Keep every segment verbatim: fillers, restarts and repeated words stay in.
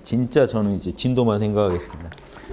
진짜 저는 이제 진도만 생각하겠습니다.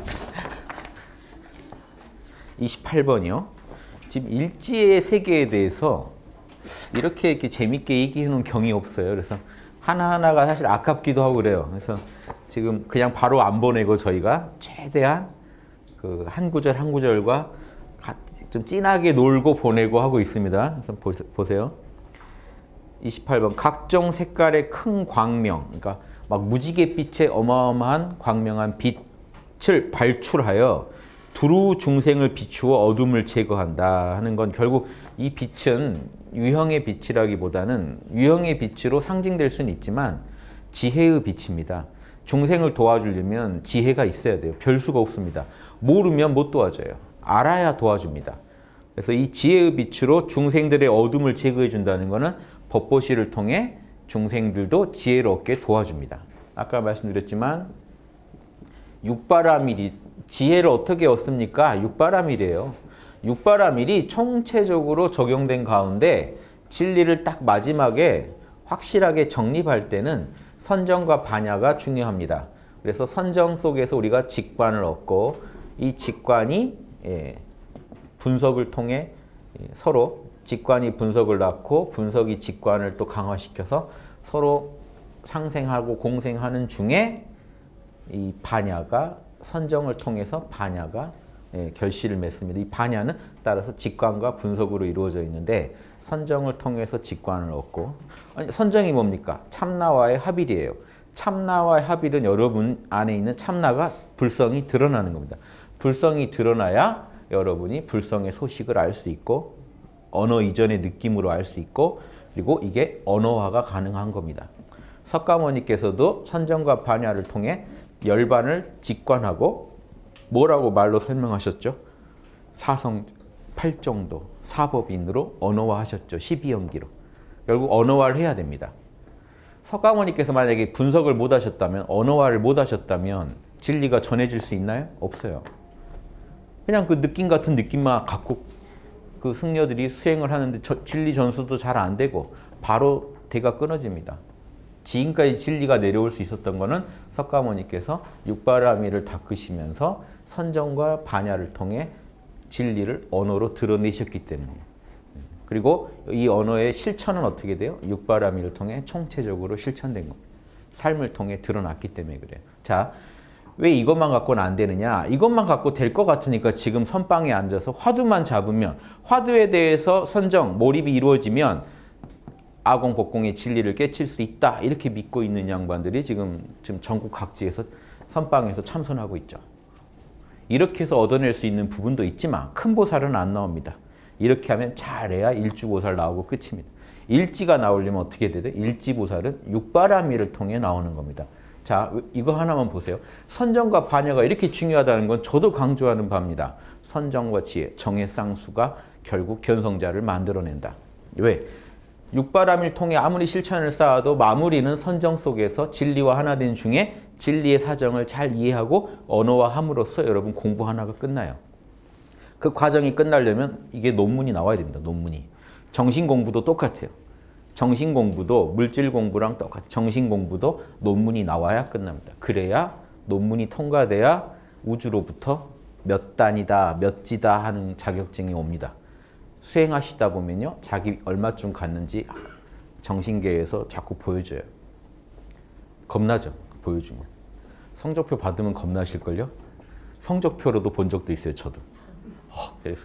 이십팔 번이요. 지금 일지의 세계에 대해서 이렇게, 이렇게 재밌게 얘기해 놓은 경이 없어요. 그래서 하나하나가 사실 아깝기도 하고 그래요. 그래서 지금 그냥 바로 안 보내고 저희가 최대한 그 한 구절 한 구절과 좀 진하게 놀고 보내고 하고 있습니다. 그래서 보세요. 이십팔 번 각종 색깔의 큰 광명, 그러니까 막 무지갯빛의 어마어마한 광명한 빛을 발출하여 두루 중생을 비추어 어둠을 제거한다 하는 건 결국 이 빛은 유형의 빛이라기보다는 유형의 빛으로 상징될 수는 있지만 지혜의 빛입니다. 중생을 도와주려면 지혜가 있어야 돼요. 별수가 없습니다. 모르면 못 도와줘요. 알아야 도와줍니다. 그래서 이 지혜의 빛으로 중생들의 어둠을 제거해 준다는 것은 법보시를 통해 중생들도 지혜를 얻게 도와줍니다. 아까 말씀드렸지만 육바라밀이 지혜를 어떻게 얻습니까? 육바라밀이에요. 육바라밀이 총체적으로 적용된 가운데 진리를 딱 마지막에 확실하게 정립할 때는 선정과 반야가 중요합니다. 그래서 선정 속에서 우리가 직관을 얻고 이 직관이 예, 분석을 통해 서로 직관이 분석을 낳고 분석이 직관을 또 강화시켜서 서로 상생하고 공생하는 중에 이 반야가 선정을 통해서 반야가 예, 결실을 맺습니다. 이 반야는 따라서 직관과 분석으로 이루어져 있는데 선정을 통해서 직관을 얻고 아니, 선정이 뭡니까? 참나와의 합일이에요. 참나와의 합일은 여러분 안에 있는 참나가 불성이 드러나는 겁니다. 불성이 드러나야 여러분이 불성의 소식을 알 수 있고 언어 이전의 느낌으로 알 수 있고 그리고 이게 언어화가 가능한 겁니다. 석가모니께서도 선정과 반야를 통해 열반을 직관하고 뭐라고 말로 설명하셨죠? 사성 팔정도 사법인으로 언어화하셨죠. 십이연기로. 결국 언어화를 해야 됩니다. 석가모니께서 만약에 분석을 못 하셨다면 언어화를 못 하셨다면 진리가 전해질 수 있나요? 없어요. 그냥 그 느낌 같은 느낌만 갖고 그 승려들이 수행을 하는데 저, 진리 전수도 잘 안 되고 바로 대가 끊어집니다. 지금까지 진리가 내려올 수 있었던 거는 석가모니께서 육바라밀을 닦으시면서 선정과 반야를 통해 진리를 언어로 드러내셨기 때문이에요. 그리고 이 언어의 실천은 어떻게 돼요? 육바라밀을 통해 총체적으로 실천된 겁니다. 삶을 통해 드러났기 때문에 그래요. 자, 왜 이것만 갖고는 안 되느냐? 이것만 갖고 될 것 같으니까 지금 선방에 앉아서 화두만 잡으면 화두에 대해서 선정, 몰입이 이루어지면 아공, 법공의 진리를 깨칠 수 있다. 이렇게 믿고 있는 양반들이 지금, 지금 전국 각지에서 선방에서 참선하고 있죠. 이렇게 해서 얻어낼 수 있는 부분도 있지만 큰 보살은 안 나옵니다. 이렇게 하면 잘해야 일주보살 나오고 끝입니다. 일지가 나오려면 어떻게 돼야 돼? 일지보살은 육바라밀을 통해 나오는 겁니다. 자, 이거 하나만 보세요. 선정과 반야가 이렇게 중요하다는 건 저도 강조하는 바입니다. 선정과 지혜, 정의 쌍수가 결국 견성자를 만들어낸다. 왜? 육바라밀 통해 아무리 실천을 쌓아도 마무리는 선정 속에서 진리와 하나 된 중에 진리의 사정을 잘 이해하고 언어화함으로써 여러분 공부 하나가 끝나요. 그 과정이 끝나려면 이게 논문이 나와야 됩니다. 논문이. 정신 공부도 똑같아요. 정신 공부도 물질 공부랑 똑같아요. 정신 공부도 논문이 나와야 끝납니다. 그래야 논문이 통과돼야 우주로부터 몇 단이다, 몇 지다 하는 자격증이 옵니다. 수행하시다 보면요. 자기 얼마쯤 갔는지 정신계에서 자꾸 보여줘요. 겁나죠? 보여주면. 성적표 받으면 겁나실걸요? 성적표로도 본 적도 있어요. 저도. 어, 그래서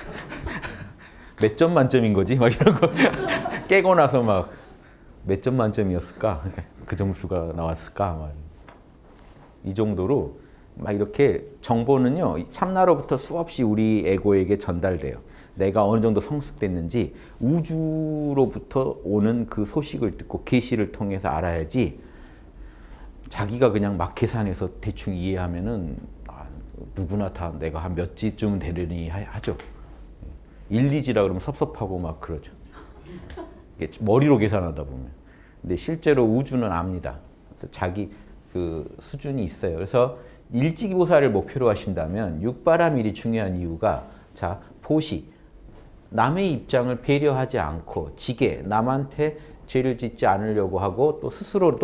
몇 점 만점인 거지? 막 이런 거 깨고 나서 막 몇 점 만점이었을까? 그 점수가 나왔을까? 막. 이 정도로 막 이렇게 정보는요. 참나로부터 수없이 우리 에고에게 전달돼요. 내가 어느 정도 성숙됐는지 우주로부터 오는 그 소식을 듣고 계시를 통해서 알아야지 자기가 그냥 막 계산해서 대충 이해하면은 아, 누구나 다 내가 한 몇 지쯤 되려니 하죠. 일, 이지라 그러면 섭섭하고 막 그러죠. 머리로 계산하다 보면. 근데 실제로 우주는 압니다. 자기 그 수준이 있어요. 그래서 일지기보살을 목표로 하신다면 육바라밀이 중요한 이유가 자, 보시. 남의 입장을 배려하지 않고 지게 남한테 죄를 짓지 않으려고 하고 또 스스로도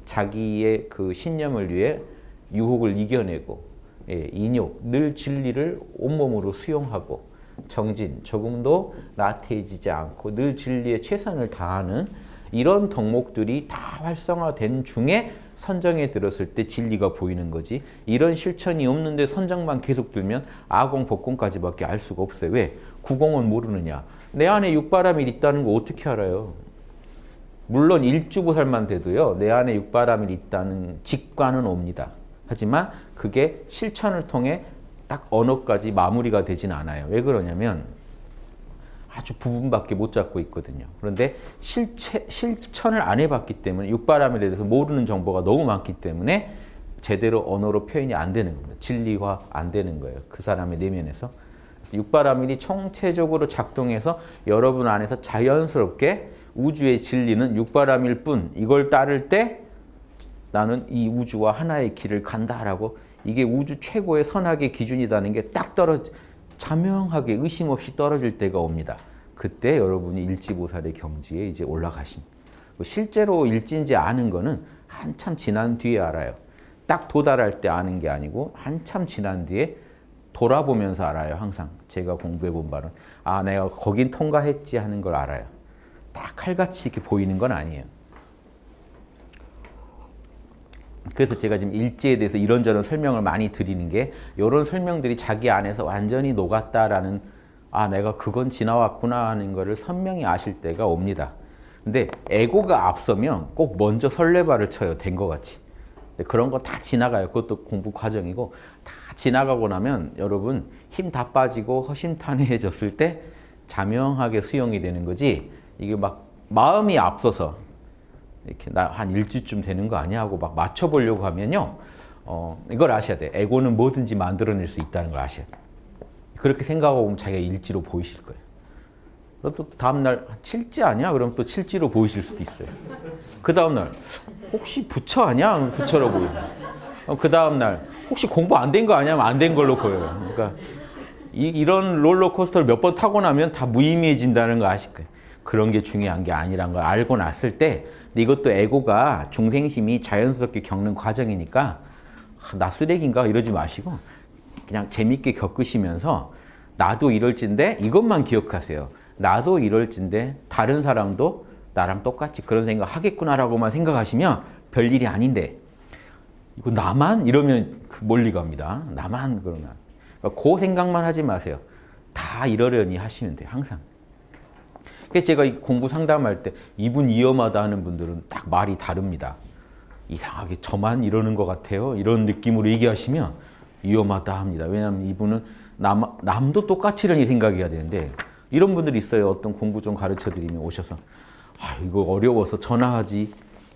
자기의 그 신념을 위해 유혹을 이겨내고, 예, 인욕, 늘 진리를 온몸으로 수용하고, 정진, 조금도 나태해지지 않고 늘 진리에 최선을 다하는 이런 덕목들이 다 활성화된 중에 선정에 들었을 때 진리가 보이는 거지. 이런 실천이 없는데 선정만 계속 들면 아공, 복공까지밖에 알 수가 없어요. 왜? 구공은 모르느냐. 내 안에 육바람이 있다는 거 어떻게 알아요? 물론 일주보살만 돼도요. 내 안에 육바람이 있다는 직관은 옵니다. 하지만 그게 실천을 통해 딱 언어까지 마무리가 되진 않아요. 왜 그러냐면 아주 부분밖에 못 잡고 있거든요. 그런데 실체, 실천을 안 해봤기 때문에 육바람에 대해서 모르는 정보가 너무 많기 때문에 제대로 언어로 표현이 안 되는 겁니다. 진리화 안 되는 거예요. 그 사람의 내면에서. 육바라밀이 총체적으로 작동해서 여러분 안에서 자연스럽게 우주의 진리는 육바라밀 뿐, 이걸 따를 때 나는 이 우주와 하나의 길을 간다라고, 이게 우주 최고의 선악의 기준이라는 게 딱 떨어져 자명하게 의심 없이 떨어질 때가 옵니다. 그때 여러분이 일지보살의 경지에 이제 올라가신. 실제로 일지인지 아는 거는 한참 지난 뒤에 알아요. 딱 도달할 때 아는 게 아니고 한참 지난 뒤에 돌아보면서 알아요. 항상 제가 공부해 본 바는 아, 내가 거긴 통과했지 하는 걸 알아요. 딱 칼같이 이렇게 보이는 건 아니에요. 그래서 제가 지금 일지에 대해서 이런저런 설명을 많이 드리는 게, 이런 설명들이 자기 안에서 완전히 녹았다라는, 아, 내가 그건 지나왔구나 하는 거를 선명히 아실 때가 옵니다. 근데 에고가 앞서면 꼭 먼저 설레발을 쳐요. 된 것 같이. 그런 거 다 지나가요. 그것도 공부 과정이고, 다 지나가고 나면 여러분 힘 다 빠지고 허심탄회해졌을 때 자명하게 수용이 되는 거지, 이게 막 마음이 앞서서 이렇게 나 한 일주쯤 되는 거 아니야 하고 막 맞춰보려고 하면요, 어, 이걸 아셔야 돼. 에고는 뭐든지 만들어낼 수 있다는 걸 아셔야 돼. 그렇게 생각하고 보면 자기가 일지로 보이실 거예요. 또 다음날 칠지 아니야? 그럼 또 칠지로 보이실 수도 있어요. 그 다음날 혹시 부처 아니야? 부처로 보여요. 그 다음날 혹시 공부 안 된 거 아니야? 안 된 걸로 보여요. 그러니까 이, 이런 롤러코스터를 몇 번 타고 나면 다 무의미해진다는 거 아실 거예요. 그런 게 중요한 게 아니란 걸 알고 났을 때, 근데 이것도 에고가 중생심이 자연스럽게 겪는 과정이니까 아, 나 쓰레기인가 이러지 마시고 그냥 재밌게 겪으시면서 나도 이럴진데 이것만 기억하세요. 나도 이럴진데 다른 사람도 나랑 똑같이 그런 생각 하겠구나라고만 생각하시면 별일이 아닌데, 이거 나만? 이러면 멀리 갑니다. 나만 그러면. 그러니까 그 생각만 하지 마세요. 다 이러려니 하시면 돼요. 항상. 그래서 제가 공부 상담할 때 이분 위험하다 하는 분들은 딱 말이 다릅니다. 이상하게 저만 이러는 것 같아요. 이런 느낌으로 얘기하시면 위험하다 합니다. 왜냐하면 이분은 남, 남도 똑같이 이런 생각해야 되는데, 이런 분들이 있어요. 어떤 공부 좀 가르쳐 드리면 오셔서 아, 이거 어려워서 전화하지.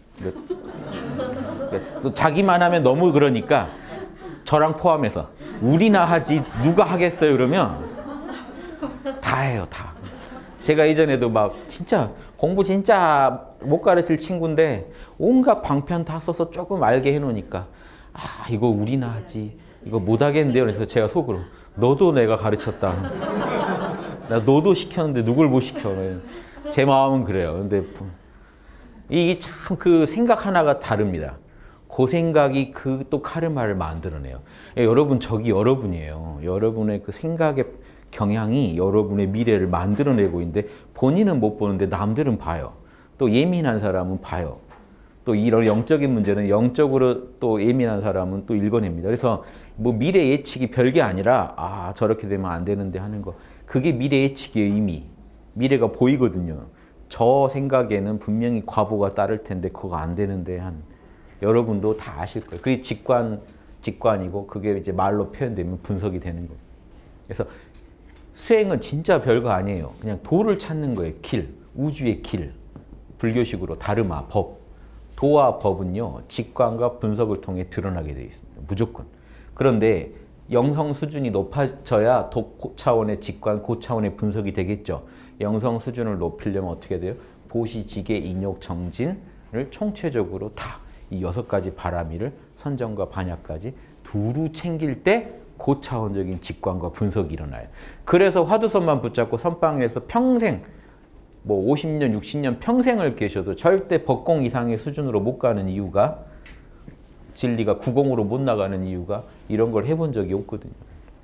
또 자기만 하면 너무 그러니까 저랑 포함해서 우리나 하지 누가 하겠어요 그러면 다 해요. 다. 제가 이전에도 막 진짜 공부 진짜 못 가르칠 친구인데 온갖 방편 다 써서 조금 알게 해놓으니까 아, 이거 우리나 하지. 이거 못 하겠는데요. 그래서 제가 속으로 너도 내가 가르쳤다. 나 너도 시켰는데 누굴 못 시켜. 제 마음은 그래요. 근데 이게 참 그 생각 하나가 다릅니다. 그 생각이 그 또 카르마를 만들어내요. 여러분, 저기 여러분이에요. 여러분의 그 생각의 경향이 여러분의 미래를 만들어내고 있는데 본인은 못 보는데 남들은 봐요. 또 예민한 사람은 봐요. 또 이런 영적인 문제는 영적으로 또 예민한 사람은 또 읽어냅니다. 그래서 뭐 미래 예측이 별게 아니라 아, 저렇게 되면 안 되는데 하는 거, 그게 미래 예측이에요. 이미 미래가 보이거든요. 저 생각에는 분명히 과보가 따를 텐데 그거 안 되는데 한, 여러분도 다 아실 거예요. 그게 직관, 직관이고 그게 이제 말로 표현되면 분석이 되는 거예요. 그래서 수행은 진짜 별거 아니에요. 그냥 도를 찾는 거예요. 길, 우주의 길. 불교식으로 다르마, 법. 도와 법은요, 직관과 분석을 통해 드러나게 되어 있습니다. 무조건. 그런데 영성 수준이 높아져야 도 차원의 직관, 고 차원의 분석이 되겠죠. 영성 수준을 높이려면 어떻게 돼요? 보시, 지계, 인욕, 정진을 총체적으로 다 이 여섯 가지 바라미를 선정과 반야까지 두루 챙길 때 고차원적인 직관과 분석이 일어나요. 그래서 화두선만 붙잡고 선방에서 평생 뭐 오십 년, 육십 년 평생을 계셔도 절대 법공 이상의 수준으로 못 가는 이유가 진리가 구공으로 못 나가는 이유가 이런 걸 해본 적이 없거든요.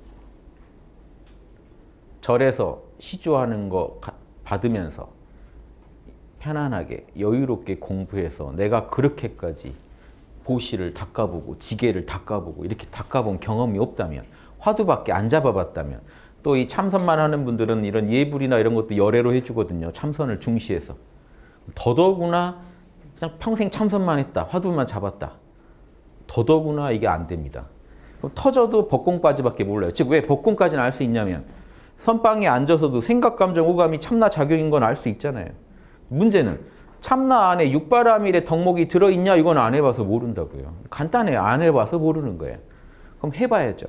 절에서 시주하는 거 받으면서 편안하게 여유롭게 공부해서 내가 그렇게까지 보시를 닦아보고 지게를 닦아보고 이렇게 닦아본 경험이 없다면 화두밖에 안 잡아봤다면 또 이 참선만 하는 분들은 이런 예불이나 이런 것도 열애로 해주거든요. 참선을 중시해서. 더더구나 그냥 평생 참선만 했다. 화두만 잡았다. 더더구나 이게 안 됩니다. 그럼 터져도 법공까지밖에 몰라요. 즉 왜 법공까지는 알 수 있냐면 선방에 앉아서도 생각, 감정, 오감이 참나 작용인 건 알 수 있잖아요. 문제는 참나 안에 육바라밀의 덕목이 들어있냐 이건 안 해봐서 모른다고요. 간단해요. 안 해봐서 모르는 거예요. 그럼 해봐야죠.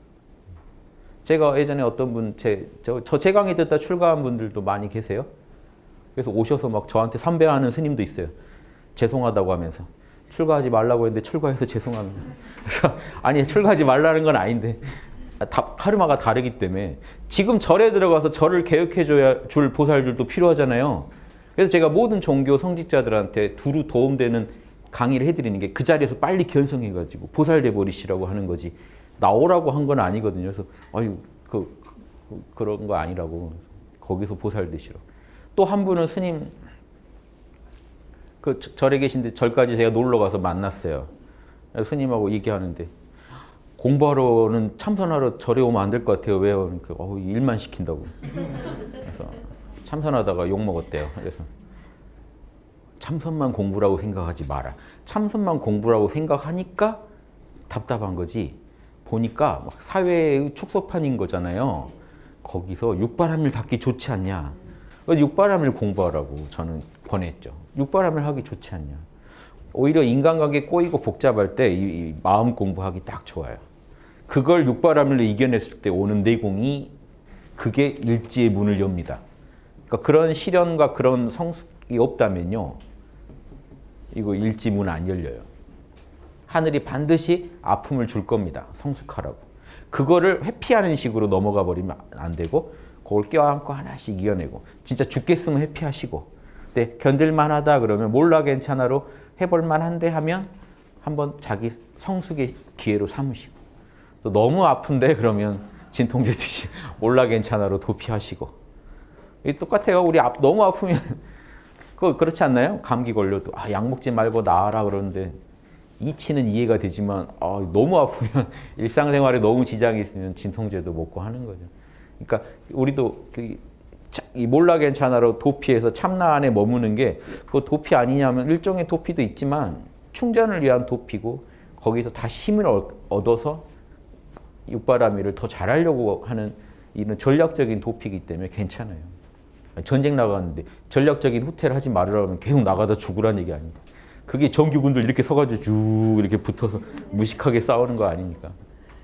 제가 예전에 어떤 분, 제, 저, 저 제 강의 듣다 출가한 분들도 많이 계세요. 그래서 오셔서 막 저한테 삼배하는 스님도 있어요. 죄송하다고 하면서. 출가하지 말라고 했는데 출가해서 죄송합니다. 그래서 아니 출가하지 말라는 건 아닌데 다, 카르마가 다르기 때문에 지금 절에 들어가서 절을 개혁해줘야 줄 보살들도 필요하잖아요. 그래서 제가 모든 종교 성직자들한테 두루 도움되는 강의를 해드리는 게 그 자리에서 빨리 견성해가지고 보살돼 버리시라고 하는 거지 나오라고 한 건 아니거든요. 그래서 아유 그, 그 그런 거 아니라고 거기서 보살 되시라고. 또 한 분은 스님 그 절에 계신데 절까지 제가 놀러 가서 만났어요. 스님하고 얘기하는데 공부하러는 참선하러 절에 오면 안 될 것 같아요. 왜요? 그러니까 어, 일만 시킨다고. 그래서 참선하다가 욕 먹었대요. 그래서 참선만 공부라고 생각하지 마라. 참선만 공부라고 생각하니까 답답한 거지. 보니까 막 사회의 축소판인 거잖아요. 거기서 육바라밀 닦기 좋지 않냐. 육바라밀 공부하라고 저는 권했죠. 육바라밀 하기 좋지 않냐. 오히려 인간관계 꼬이고 복잡할 때 이, 이 마음 공부하기 딱 좋아요. 그걸 육바라밀로 이겨냈을 때 오는 내공이 그게 일지의 문을 엽니다. 그러니까 그런 시련과 그런 성숙이 없다면요. 이거 일지 문 안 열려요. 하늘이 반드시 아픔을 줄 겁니다. 성숙하라고. 그거를 회피하는 식으로 넘어가 버리면 안 되고 그걸 껴안고 하나씩 이겨내고 진짜 죽겠으면 회피하시고 근데 견딜만하다 그러면 몰라 괜찮아로 해볼만한데 하면 한번 자기 성숙의 기회로 삼으시고 또 너무 아픈데 그러면 진통제 드시 몰라 괜찮아로 도피하시고 이 똑같아요. 우리 아, 너무 아프면 그 그렇지 않나요? 감기 걸려도 아, 약 먹지 말고 나아라 그러는데 이치는 이해가 되지만 아, 너무 아프면 일상생활에 너무 지장이 있으면 진통제도 먹고 하는 거죠. 그러니까 우리도 그, 이 몰라 괜찮아로 도피해서 참나 안에 머무는 게 그 도피 아니냐면 일종의 도피도 있지만 충전을 위한 도피고 거기서 다시 힘을 얻어서 육바라밀을 더 잘하려고 하는 이런 전략적인 도피이기 때문에 괜찮아요. 전쟁 나가는데 전략적인 후퇴를 하지 말으라면 계속 나가다 죽으라는 얘기 아닙니까? 그게 정규군들 이렇게 서가지고 쭉 이렇게 붙어서 무식하게 싸우는 거 아닙니까?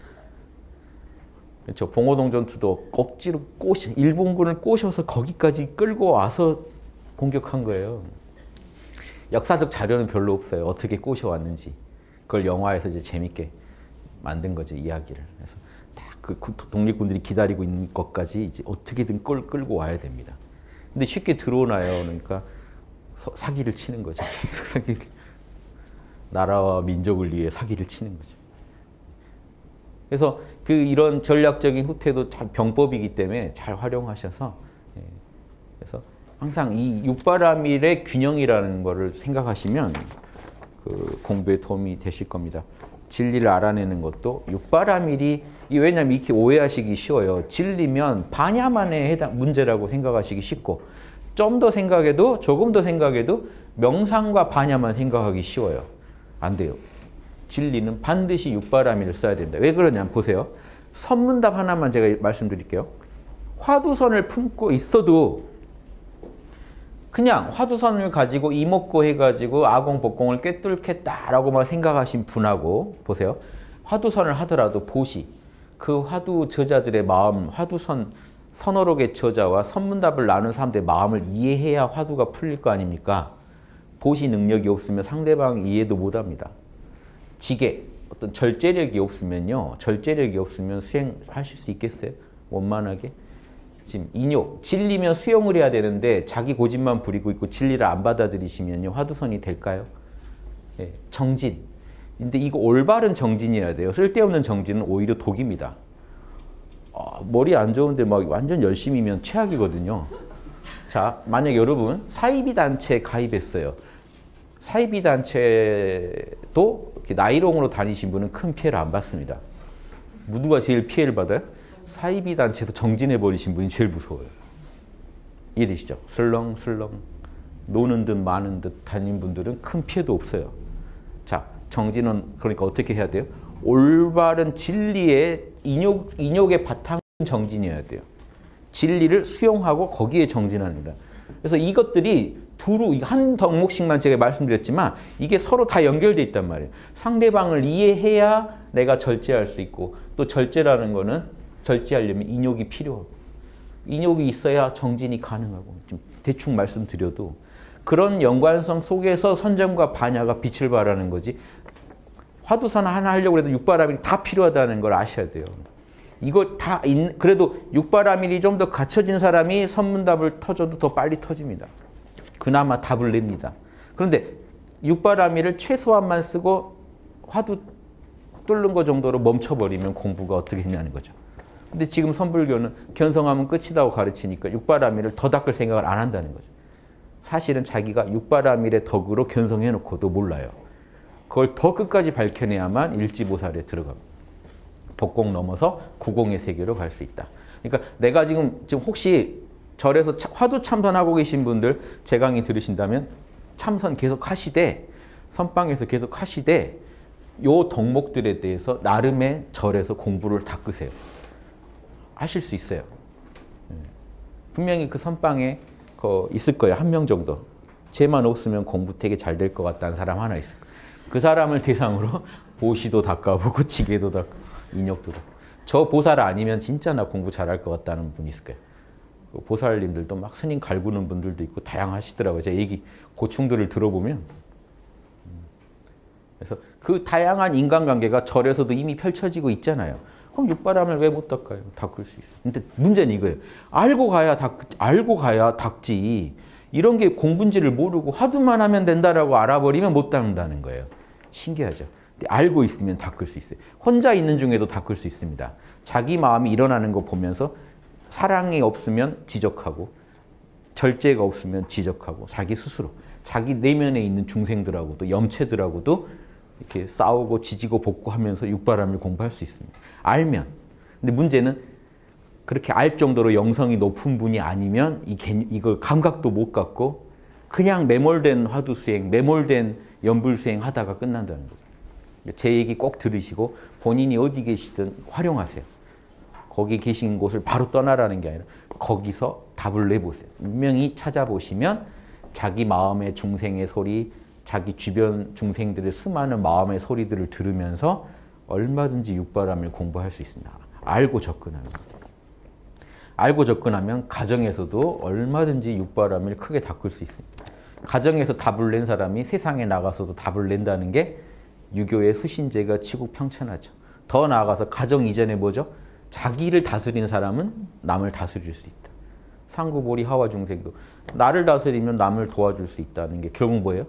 그렇죠. 봉오동 전투도 억지로 꼬시, 일본군을 꼬셔서 거기까지 끌고 와서 공격한 거예요. 역사적 자료는 별로 없어요. 어떻게 꼬셔왔는지. 그걸 영화에서 이제 재밌게 만든 거죠, 이야기를. 그래서 딱 그 독립군들이 기다리고 있는 것까지 이제 어떻게든 끌, 끌고 와야 됩니다. 근데 쉽게 들어오나요? 그러니까 서, 사기를 치는 거죠. 사기를. 나라와 민족을 위해 사기를 치는 거죠. 그래서 그 이런 전략적인 후퇴도 잘 병법이기 때문에 잘 활용하셔서 예. 그래서 항상 이 육바라밀의 균형이라는 거를 생각하시면 그 공부에 도움이 되실 겁니다. 진리를 알아내는 것도 육바라밀이 왜냐하면 이렇게 오해하시기 쉬워요. 진리면 반야만에 해당 문제라고 생각하시기 쉽고 좀 더 생각해도 조금 더 생각해도 명상과 반야만 생각하기 쉬워요. 안 돼요. 진리는 반드시 육바라밀을 써야 된다. 왜 그러냐면 보세요. 선문답 하나만 제가 말씀드릴게요. 화두선을 품고 있어도 그냥 화두선을 가지고 이목고 해가지고 아공, 법공을 꿰뚫겠다라고만 생각하신 분하고 보세요. 화두선을 하더라도 보시. 그 화두 저자들의 마음, 화두선 선어록의 저자와 선문답을 나눈 사람들의 마음을 이해해야 화두가 풀릴 거 아닙니까? 보시 능력이 없으면 상대방 이해도 못합니다. 지게, 어떤 절제력이 없으면요. 절제력이 없으면 수행하실 수 있겠어요? 원만하게? 지금 인욕, 진리면 수용을 해야 되는데 자기 고집만 부리고 있고 진리를 안 받아들이시면요. 화두선이 될까요? 예, 정진. 근데 이거 올바른 정진이어야 돼요. 쓸데없는 정진은 오히려 독입니다. 아, 머리 안 좋은데 막 완전 열심히면 최악이거든요. 자, 만약 여러분 사이비 단체에 가입했어요. 사이비 단체도 이렇게 나이롱으로 다니신 분은 큰 피해를 안 받습니다. 누가 제일 피해를 받아요? 사이비 단체에서 정진해 버리신 분이 제일 무서워요. 이해되시죠? 슬렁슬렁 노는 듯 마는 듯 다니는 분들은 큰 피해도 없어요. 자, 정진은 그러니까 어떻게 해야 돼요? 올바른 진리의 인욕, 인욕의 바탕은 정진이어야 돼요. 진리를 수용하고 거기에 정진합니다. 그래서 이것들이 두루 한 덕목씩만 제가 말씀드렸지만 이게 서로 다 연결돼 있단 말이에요. 상대방을 이해해야 내가 절제할 수 있고 또 절제라는 거는 절제하려면 인욕이 필요하고 인욕이 있어야 정진이 가능하고 좀 대충 말씀드려도 그런 연관성 속에서 선정과 반야가 빛을 발하는 거지 화두선 하나 하려고 해도 육바라밀이 다 필요하다는 걸 아셔야 돼요. 이거 다 있, 그래도 육바라밀이 좀 더 갖춰진 사람이 선문답을 터져도 더 빨리 터집니다. 그나마 답을 냅니다. 그런데 육바라밀을 최소한만 쓰고 화두 뚫는 거 정도로 멈춰버리면 공부가 어떻게 했냐는 거죠. 근데 지금 선불교는 견성하면 끝이라고 가르치니까 육바라밀을 더 닦을 생각을 안 한다는 거죠. 사실은 자기가 육바라밀의 덕으로 견성해놓고도 몰라요. 그걸 더 끝까지 밝혀내야만 일지보살에 들어갑니다. 법공 넘어서 구공의 세계로 갈 수 있다. 그러니까 내가 지금, 지금 혹시 절에서 차, 화두 참선하고 계신 분들 제 강의 들으신다면 참선 계속 하시되 선방에서 계속 하시되 요 덕목들에 대해서 나름의 절에서 공부를 닦으세요. 하실 수 있어요. 분명히 그 선방에 그 있을 거예요. 한 명 정도. 쟤만 없으면 공부 되게 잘 될 것 같다는 사람 하나 있을 거예요. 그 사람을 대상으로 보시도 닦아보고 지게도 닦고 인욕도 닦고 저 보살 아니면 진짜 나 공부 잘할 것 같다는 분이 있을 거예요. 그 보살님들도 막 스님 갈구는 분들도 있고 다양하시더라고요. 제 얘기 고충들을 들어보면 그래서 그 다양한 인간관계가 절에서도 이미 펼쳐지고 있잖아요. 그럼 육바람을 왜 못 닦아요? 닦을 수 있어요. 근데 문제는 이거예요. 알고 가야 닦, 알고 가야 닦지. 이런 게 공부인지를 모르고 화두만 하면 된다라고 알아버리면 못 닦는다는 거예요. 신기하죠? 근데 알고 있으면 닦을 수 있어요. 혼자 있는 중에도 닦을 수 있습니다. 자기 마음이 일어나는 거 보면서 사랑이 없으면 지적하고 절제가 없으면 지적하고 자기 스스로 자기 내면에 있는 중생들하고도 염체들하고도 이렇게 싸우고 지지고 볶고하면서 육바람을 공부할 수 있습니다. 알면. 근데 문제는 그렇게 알 정도로 영성이 높은 분이 아니면 이 개, 이걸 감각도 못 갖고 그냥 매몰된 화두 수행, 매몰된 연불 수행 하다가 끝난다는 거죠. 제 얘기 꼭 들으시고 본인이 어디 계시든 활용하세요. 거기 계신 곳을 바로 떠나라는 게 아니라 거기서 답을 내보세요. 분명히 찾아보시면 자기 마음의 중생의 소리, 자기 주변 중생들의 수많은 마음의 소리들을 들으면서 얼마든지 육바람을 공부할 수 있습니다. 알고 접근하면. 알고 접근하면 가정에서도 얼마든지 육바람을 크게 닦을 수 있습니다. 가정에서 답을 낸 사람이 세상에 나가서도 답을 낸다는 게 유교의 수신제가 치국평천하죠. 더 나아가서 가정 이전에 뭐죠? 자기를 다스리는 사람은 남을 다스릴 수 있다. 상구보리 하와 중생도 나를 다스리면 남을 도와줄 수 있다는 게 결국 뭐예요?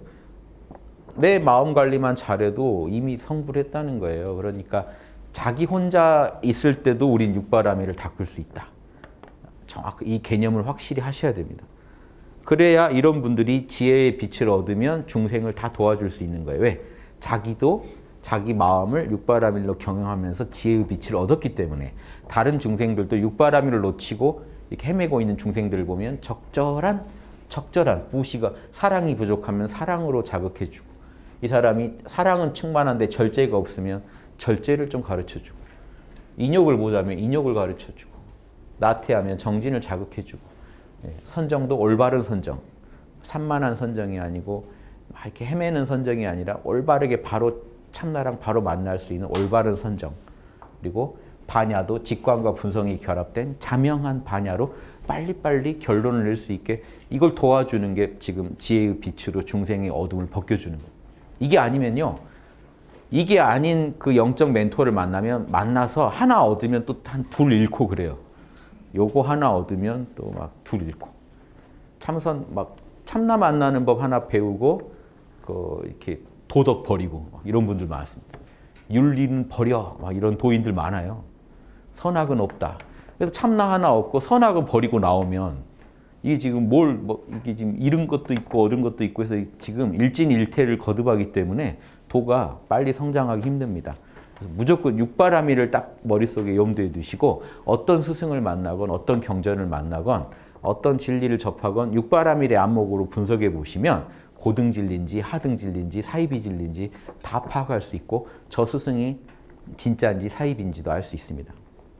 내 마음 관리만 잘해도 이미 성불했다는 거예요. 그러니까 자기 혼자 있을 때도 우린 육바라밀을 닦을 수 있다. 정확히 이 개념을 확실히 하셔야 됩니다. 그래야 이런 분들이 지혜의 빛을 얻으면 중생을 다 도와줄 수 있는 거예요. 왜? 자기도 자기 마음을 육바라밀로 경영하면서 지혜의 빛을 얻었기 때문에 다른 중생들도 육바라밀을 놓치고 이렇게 헤매고 있는 중생들을 보면 적절한 적절한 무시가 사랑이 부족하면 사랑으로 자극해주고 이 사람이 사랑은 충만한데 절제가 없으면 절제를 좀 가르쳐주고 인욕을 못하면 인욕을 가르쳐주고 나태하면 정진을 자극해주고 선정도 올바른 선정 산만한 선정이 아니고 이렇게 헤매는 선정이 아니라 올바르게 바로 참나랑 바로 만날 수 있는 올바른 선정 그리고 반야도 직관과 분성이 결합된 자명한 반야로 빨리빨리 결론을 낼 수 있게 이걸 도와주는 게 지금 지혜의 빛으로 중생의 어둠을 벗겨주는 거예요. 이게 아니면요. 이게 아닌 그 영적 멘토를 만나면 만나서 하나 얻으면 또 한 둘 잃고 그래요. 요거 하나 얻으면 또 막 둘 잃고 참선 막 참나 만나는 법 하나 배우고 그 이렇게 도덕 버리고 이런 분들 많습니다. 윤리는 버려 막 이런 도인들 많아요. 선악은 없다. 그래서 참나 하나 얻고 선악은 버리고 나오면 이게 지금 뭘 뭐 이게 지금 잃은 것도 있고 얻은 것도 있고 해서 지금 일진일퇴를 거듭하기 때문에 도가 빨리 성장하기 힘듭니다. 그래서 무조건 육바라밀을 딱 머릿속에 염두에 두시고 어떤 스승을 만나건 어떤 경전을 만나건 어떤 진리를 접하건 육바라밀의 안목으로 분석해 보시면 고등 진리인지 하등 진리인지 사이비 진리인지 다 파악할 수 있고 저 스승이 진짜인지 사이비인지도 알 수 있습니다.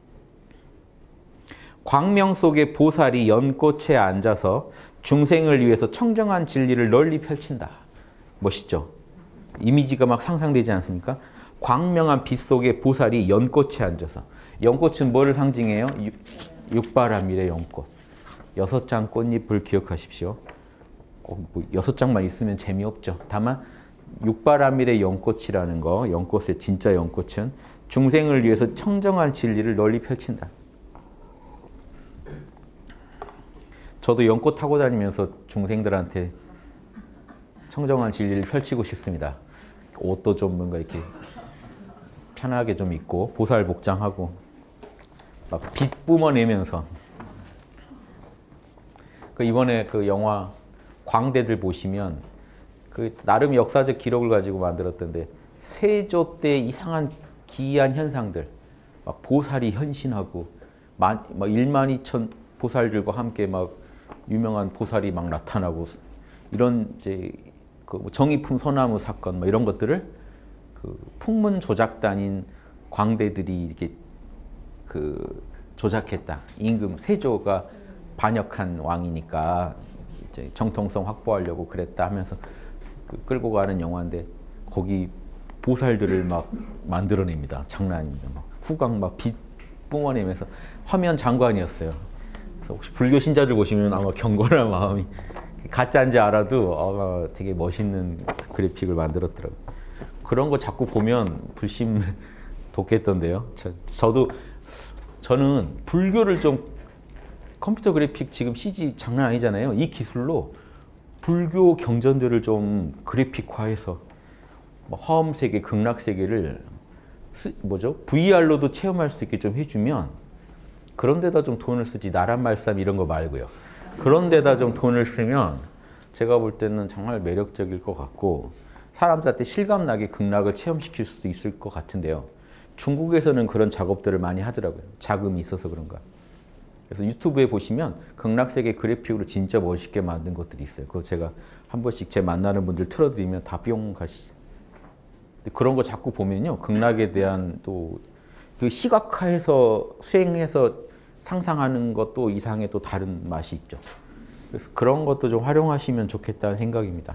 광명 속에 보살이 연꽃에 앉아서 중생을 위해서 청정한 진리를 널리 펼친다. 멋있죠? 이미지가 막 상상되지 않습니까? 광명한 빛 속에 보살이 연꽃에 앉아서. 연꽃은 뭐를 상징해요? 육, 육바라밀의 연꽃. 여섯 장 꽃잎을 기억하십시오. 뭐 여섯 장만 있으면 재미없죠. 다만 육바라밀의 연꽃이라는 거, 연꽃의 진짜 연꽃은 중생을 위해서 청정한 진리를 널리 펼친다. 저도 연꽃 타고 다니면서 중생들한테 청정한 진리를 펼치고 싶습니다. 옷도 좀 뭔가 이렇게 편하게 좀 입고 보살 복장하고 막 빛 뿜어내면서. 그 이번에 그 영화 광대들 보시면 그 나름 역사적 기록을 가지고 만들었던데 세조 때 이상한 기이한 현상들, 막 보살이 현신하고 만, 막 일만 이천 보살들과 함께 막 유명한 보살이 막 나타나고 이런 이제 그 정의품 소나무 사건 뭐 이런 것들을 그 풍문 조작단인 광대들이 이렇게 그 조작했다. 임금 세조가 반역한 왕이니까 이제 정통성 확보하려고 그랬다 하면서 그 끌고 가는 영화인데 거기 보살들을 막 만들어냅니다. 장난 아닙니다. 막 후광 막 빛 뿜어내면서 화면 장관이었어요. 그래서 혹시 불교 신자들 보시면 아마 경건한 마음이 가짜인지 알아도 아마 되게 멋있는 그래픽을 만들었더라고요. 그런 거 자꾸 보면 불심 돋겠던데요. 저, 저도 저는 불교를 좀 컴퓨터 그래픽 지금 씨지 장난 아니잖아요. 이 기술로 불교 경전들을 좀 그래픽화해서 화엄 세계, 극락 세계를 뭐죠? 브이알로도 체험할 수 있게 좀 해주면 그런 데다 좀 돈을 쓰지 나란 말씀 이런 거 말고요. 그런 데다 좀 돈을 쓰면 제가 볼 때는 정말 매력적일 것 같고 사람들한테 실감나게 극락을 체험시킬 수도 있을 것 같은데요. 중국에서는 그런 작업들을 많이 하더라고요. 자금이 있어서 그런가. 그래서 유튜브에 보시면 극락세계 그래픽으로 진짜 멋있게 만든 것들이 있어요. 그거 제가 한 번씩 제 만나는 분들 틀어드리면 다 뿅 가시죠. 그런 거 자꾸 보면요. 극락에 대한 또 그 시각화해서 수행해서 상상하는 것도 이상의 또 다른 맛이 있죠. 그래서 그런 것도 좀 활용하시면 좋겠다는 생각입니다.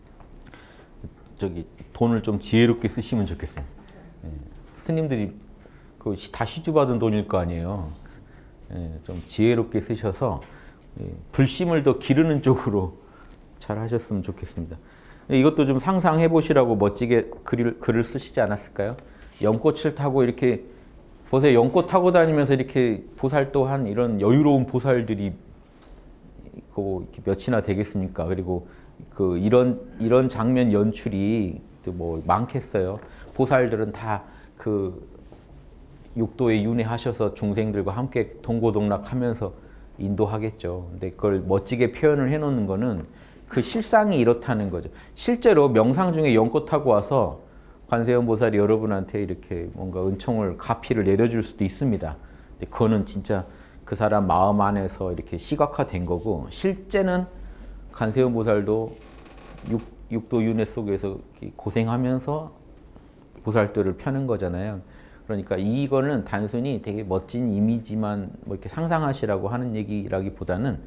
저기 돈을 좀 지혜롭게 쓰시면 좋겠어요. 예. 스님들이 그 다 시주받은 돈일 거 아니에요. 예, 좀 지혜롭게 쓰셔서 예, 불심을 더 기르는 쪽으로 잘 하셨으면 좋겠습니다. 이것도 좀 상상해 보시라고 멋지게 글을, 글을 쓰시지 않았을까요? 연꽃을 타고 이렇게 보세요. 연꽃 타고 다니면서 이렇게 보살도 한 이런 여유로운 보살들이 그 몇이나 되겠습니까? 그리고 그 이런 이런 장면 연출이 또 뭐 많겠어요. 보살들은 다 그 육도에 윤회하셔서 중생들과 함께 동고동락하면서 인도하겠죠. 근데 그걸 멋지게 표현을 해놓는 거는 그 실상이 이렇다는 거죠. 실제로 명상 중에 연꽃 타고 와서 관세음 보살이 여러분한테 이렇게 뭔가 은총을 가피를 내려줄 수도 있습니다. 근데 그거는 진짜 그 사람 마음 안에서 이렇게 시각화된 거고 실제는 관세음 보살도 육, 육도 윤회 속에서 고생하면서 보살들을 펴는 거잖아요. 그러니까 이거는 단순히 되게 멋진 이미지만 뭐 이렇게 상상하시라고 하는 얘기라기보다는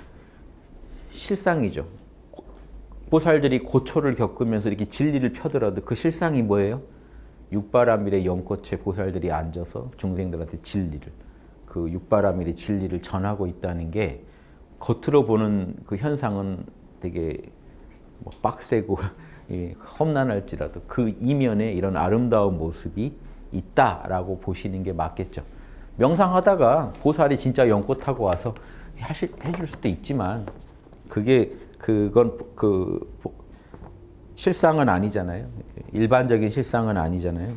실상이죠. 보살들이 고초를 겪으면서 이렇게 진리를 펴더라도 그 실상이 뭐예요? 육바라밀의 연꽃에 보살들이 앉아서 중생들한테 진리를, 그 육바라밀의 진리를 전하고 있다는 게 겉으로 보는 그 현상은 되게 뭐 빡세고 험난할지라도 그 이면에 이런 아름다운 모습이 있다라고 보시는 게 맞겠죠. 명상하다가 보살이 진짜 연꽃 타고 와서 하실, 해줄 수도 있지만 그게 그건 그 실상은 아니잖아요. 일반적인 실상은 아니잖아요.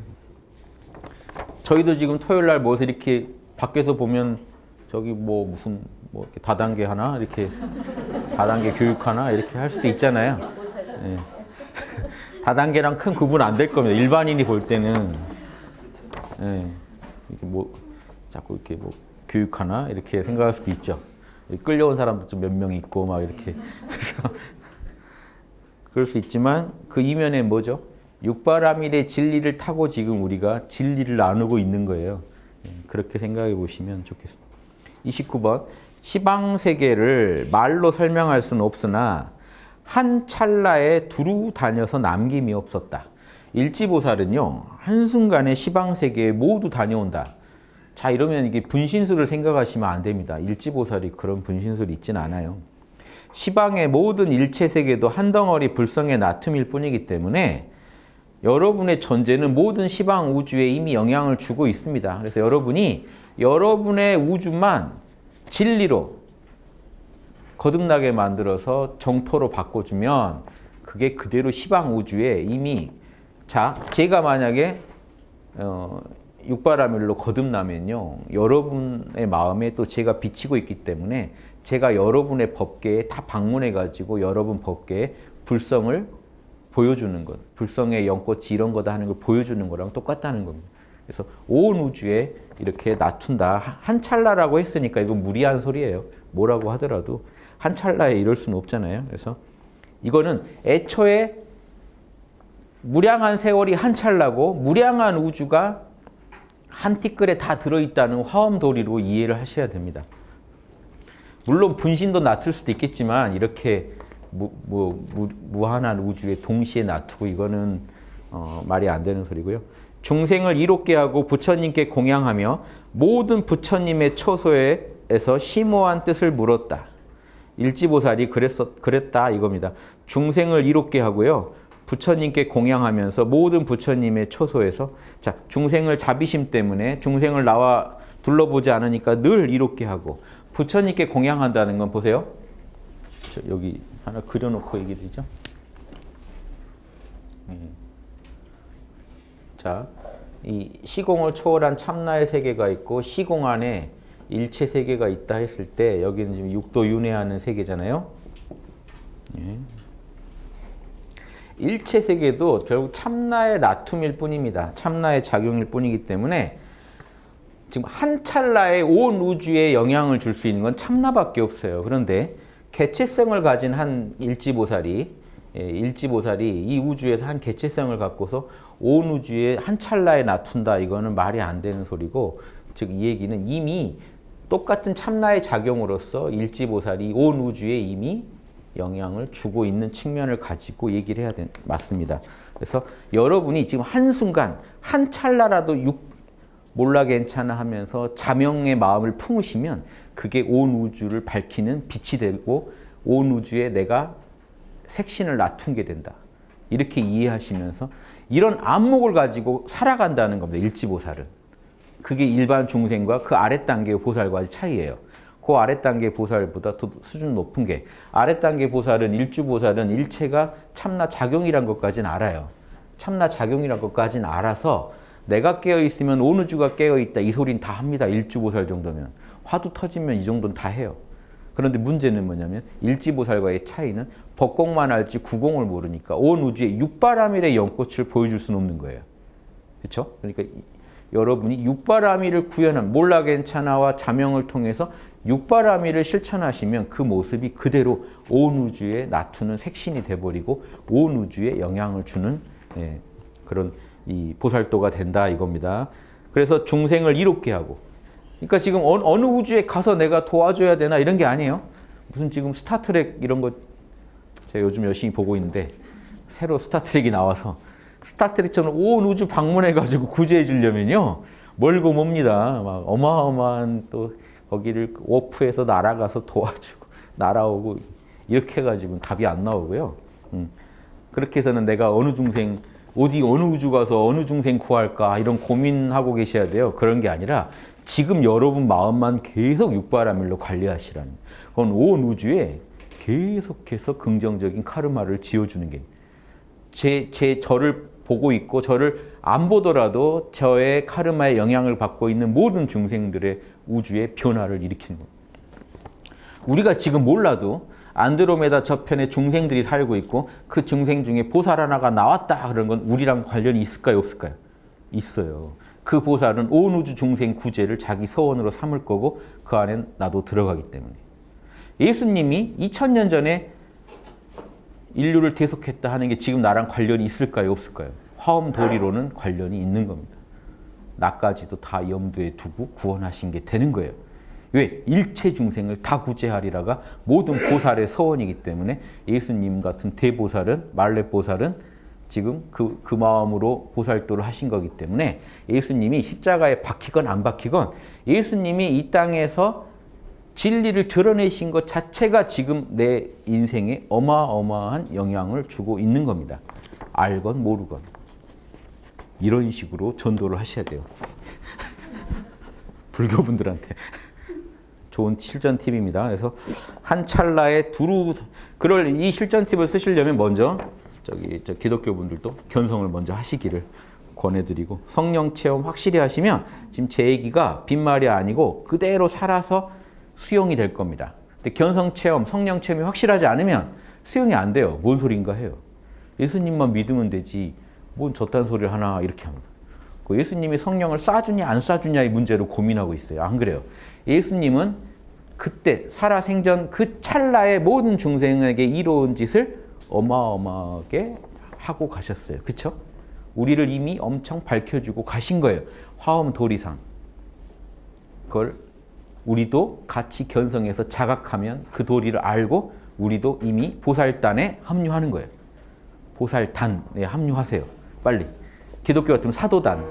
저희도 지금 토요일 날 모여서 이렇게 밖에서 보면 저기 뭐 무슨 뭐 이렇게 다단계 하나 이렇게 다단계 교육 하나 이렇게 할 수도 있잖아요. 예. 다단계랑 큰 구분 안 될 겁니다. 일반인이 볼 때는 예. 이렇게 뭐 자꾸 이렇게 뭐 교육 하나 이렇게 생각할 수도 있죠. 끌려온 사람도 좀 몇 명 있고 막 이렇게 그래서 그럴 수 있지만 그 이면에 뭐죠? 육바라밀의 진리를 타고 지금 우리가 진리를 나누고 있는 거예요. 그렇게 생각해 보시면 좋겠습니다. 이십구 번 시방세계를 말로 설명할 수는 없으나 한 찰나에 두루 다녀서 남김이 없었다. 일지보살은요. 한순간에 시방세계에 모두 다녀온다. 자 이러면 이게 분신술을 생각하시면 안 됩니다. 일지보살이 그런 분신술이 있진 않아요. 시방의 모든 일체세계도 한 덩어리 불성의 나툼일 뿐이기 때문에 여러분의 존재는 모든 시방 우주에 이미 영향을 주고 있습니다. 그래서 여러분이 여러분의 우주만 진리로 거듭나게 만들어서 정토로 바꿔주면 그게 그대로 시방 우주에 이미 자 제가 만약에 어, 육바라밀로 거듭나면요. 여러분의 마음에 또 제가 비치고 있기 때문에 제가 여러분의 법계에 다 방문해가지고 여러분 법계에 불성을 보여주는 것. 불성의 연꽃이 이런 거다 하는 걸 보여주는 거랑 똑같다는 겁니다. 그래서 온 우주에 이렇게 낮춘다. 한 찰나라고 했으니까 이건 무리한 소리예요. 뭐라고 하더라도 한 찰나에 이럴 수는 없잖아요. 그래서 이거는 애초에 무량한 세월이 한 찰나고 무량한 우주가 한 티끌에 다 들어있다는 화엄도리로 이해를 하셔야 됩니다. 물론 분신도 낮출 수도 있겠지만 이렇게 무, 뭐, 무, 무한한 우주에 동시에 놔두고 이거는 어, 말이 안 되는 소리고요. 중생을 이롭게 하고 부처님께 공양하며 모든 부처님의 처소에서 심오한 뜻을 물었다. 일지보살이 그랬었, 그랬다 이겁니다. 중생을 이롭게 하고요. 부처님께 공양하면서 모든 부처님의 처소에서 자 중생을 자비심 때문에 중생을 나와 둘러보지 않으니까 늘 이롭게 하고 부처님께 공양한다는 건 보세요. 저 여기 하나 그려놓고 얘기 드리죠. 네. 자, 이 시공을 초월한 참나의 세계가 있고 시공 안에 일체 세계가 있다 했을 때 여기는 지금 육도 윤회하는 세계잖아요. 네. 일체 세계도 결국 참나의 나툼일 뿐입니다. 참나의 작용일 뿐이기 때문에 지금 한 찰나에 온 우주에 영향을 줄 수 있는 건 참나밖에 없어요. 그런데 개체성을 가진 한 일지보살이 예, 일지보살이 이 우주에서 한 개체성을 갖고서 온 우주에 한 찰나에 낮춘다. 이거는 말이 안 되는 소리고 즉 이 얘기는 이미 똑같은 참나의 작용으로서 일지보살이 온 우주에 이미 영향을 주고 있는 측면을 가지고 얘기를 해야 되, 맞습니다. 그래서 여러분이 지금 한순간 한 찰나라도 육, 몰라 괜찮아 하면서 자명의 마음을 품으시면 그게 온 우주를 밝히는 빛이 되고 온 우주에 내가 색신을 낮춘 게 된다. 이렇게 이해하시면서 이런 안목을 가지고 살아간다는 겁니다. 일지보살은. 그게 일반 중생과 그 아랫 단계의 보살과의 차이예요. 그 아랫 단계 보살보다 더 수준 높은 게 아랫 단계 보살은 일주보살은 일체가 참나 작용이란 것까지는 알아요. 참나 작용이란 것까지는 알아서 내가 깨어있으면 온 우주가 깨어있다. 이 소리는 다 합니다. 일주보살 정도면. 화두 터지면 이 정도는 다 해요. 그런데 문제는 뭐냐면 일지보살과의 차이는 법공만 알지 구공을 모르니까 온 우주에 육바라밀의 연꽃을 보여줄 수는 없는 거예요. 그렇죠? 그러니까 여러분이 육바라밀을 구현한 몰라 괜찮아와 자명을 통해서 육바라밀을 실천하시면 그 모습이 그대로 온 우주에 나투는 색신이 돼버리고 온 우주에 영향을 주는 예, 그런 이 보살도가 된다 이겁니다. 그래서 중생을 이롭게 하고 그러니까 지금 어느, 어느 우주에 가서 내가 도와줘야 되나 이런 게 아니에요. 무슨 지금 스타트랙 이런 거 제가 요즘 열심히 보고 있는데 새로 스타트랙이 나와서 스타트랙처럼 온 우주 방문해가지고 구제해 주려면요 멀고 멉니다. 막 어마어마한 또 거기를 워프해서 날아가서 도와주고 날아오고 이렇게 해가지고 답이 안 나오고요. 음. 그렇게 해서는 내가 어느 중생 어디 어느 우주 가서 어느 중생 구할까 이런 고민하고 계셔야 돼요. 그런 게 아니라 지금 여러분 마음만 계속 육바라밀로 관리하시라는, 그건 온 우주에 계속해서 긍정적인 카르마를 지어주는 게, 제, 제 저를 보고 있고 저를 안 보더라도 저의 카르마의 영향을 받고 있는 모든 중생들의 우주의 변화를 일으키는 겁니다. 우리가 지금 몰라도 안드로메다 저편에 중생들이 살고 있고 그 중생 중에 보살 하나가 나왔다 그런 건 우리랑 관련이 있을까요, 없을까요? 있어요. 그 보살은 온 우주 중생 구제를 자기 서원으로 삼을 거고 그 안엔 나도 들어가기 때문에. 예수님이 이천 년 전에 인류를 대속했다 하는 게 지금 나랑 관련이 있을까요, 없을까요? 화엄도리로는 관련이 있는 겁니다. 나까지도 다 염두에 두고 구원하신 게 되는 거예요. 왜? 일체 중생을 다 구제하리라가 모든 보살의 서원이기 때문에 예수님 같은 대보살은, 말렙보살은 지금 그, 그 마음으로 보살도를 하신 거기 때문에 예수님이 십자가에 박히건 안 박히건 예수님이 이 땅에서 진리를 드러내신 것 자체가 지금 내 인생에 어마어마한 영향을 주고 있는 겁니다. 알건 모르건. 이런 식으로 전도를 하셔야 돼요. 불교분들한테. 좋은 실전 팁입니다. 그래서 한 찰나에 두루, 그럴 이 실전 팁을 쓰시려면 먼저 저기 저 기독교 분들도 견성을 먼저 하시기를 권해드리고, 성령 체험 확실히 하시면 지금 제 얘기가 빈말이 아니고 그대로 살아서 수용이 될 겁니다. 근데 견성 체험, 성령 체험이 확실하지 않으면 수용이 안 돼요. 뭔 소린가 해요. 예수님만 믿으면 되지 뭔 저딴 소리를 하나 이렇게 합니다. 예수님이 성령을 쏴주냐 안 쏴주냐의 문제로 고민하고 있어요. 안 그래요? 예수님은 그때 살아생전 그 찰나에 모든 중생에게 이로운 짓을 어마어마하게 하고 가셨어요. 그렇죠? 우리를 이미 엄청 밝혀주고 가신 거예요. 화엄도리상. 그걸 우리도 같이 견성해서 자각하면 그 도리를 알고 우리도 이미 보살단에 합류하는 거예요. 보살단에 합류하세요. 빨리. 기독교 같으면 사도단,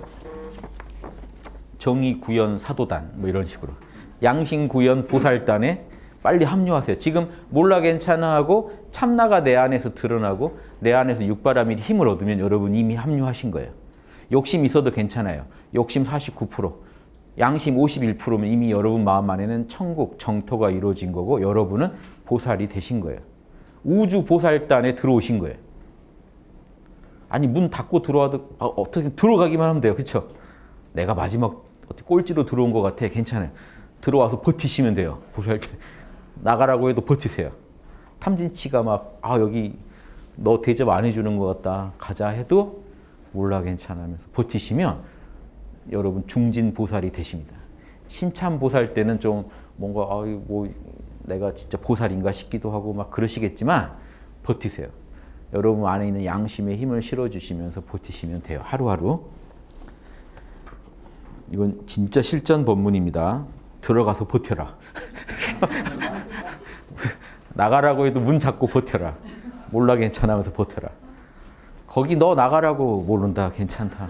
정의구현 사도단 뭐 이런 식으로 양심구현 보살단에 빨리 합류하세요. 지금 몰라 괜찮아 하고 참나가 내 안에서 드러나고 내 안에서 육바라밀이 힘을 얻으면 여러분 이미 합류하신 거예요. 욕심 있어도 괜찮아요. 욕심 사십구 퍼센트, 양심 오십일 퍼센트면 이미 여러분 마음 안에는 천국, 정토가 이루어진 거고 여러분은 보살이 되신 거예요. 우주 보살단에 들어오신 거예요. 아니 문 닫고 들어와도 어떻게 들어가기만 하면 돼요. 그렇죠? 내가 마지막 어떻게 꼴찌로 들어온 것 같아. 괜찮아요. 들어와서 버티시면 돼요. 보살때 나가라고 해도 버티세요. 탐진치가 막 아 여기 너 대접 안 해주는 것 같다. 가자 해도 몰라 괜찮아 하면서 버티시면 여러분 중진 보살이 되십니다. 신참 보살 때는 좀 뭔가 아 뭐 내가 진짜 보살인가 싶기도 하고 막 그러시겠지만 버티세요. 여러분 안에 있는 양심의 힘을 실어주시면서 버티시면 돼요. 하루하루. 이건 진짜 실전 법문입니다. 들어가서 버텨라. 나가라고 해도 문 잡고 버텨라. 몰라 괜찮아 하면서 버텨라. 거기 너 나가라고 모른다 괜찮다.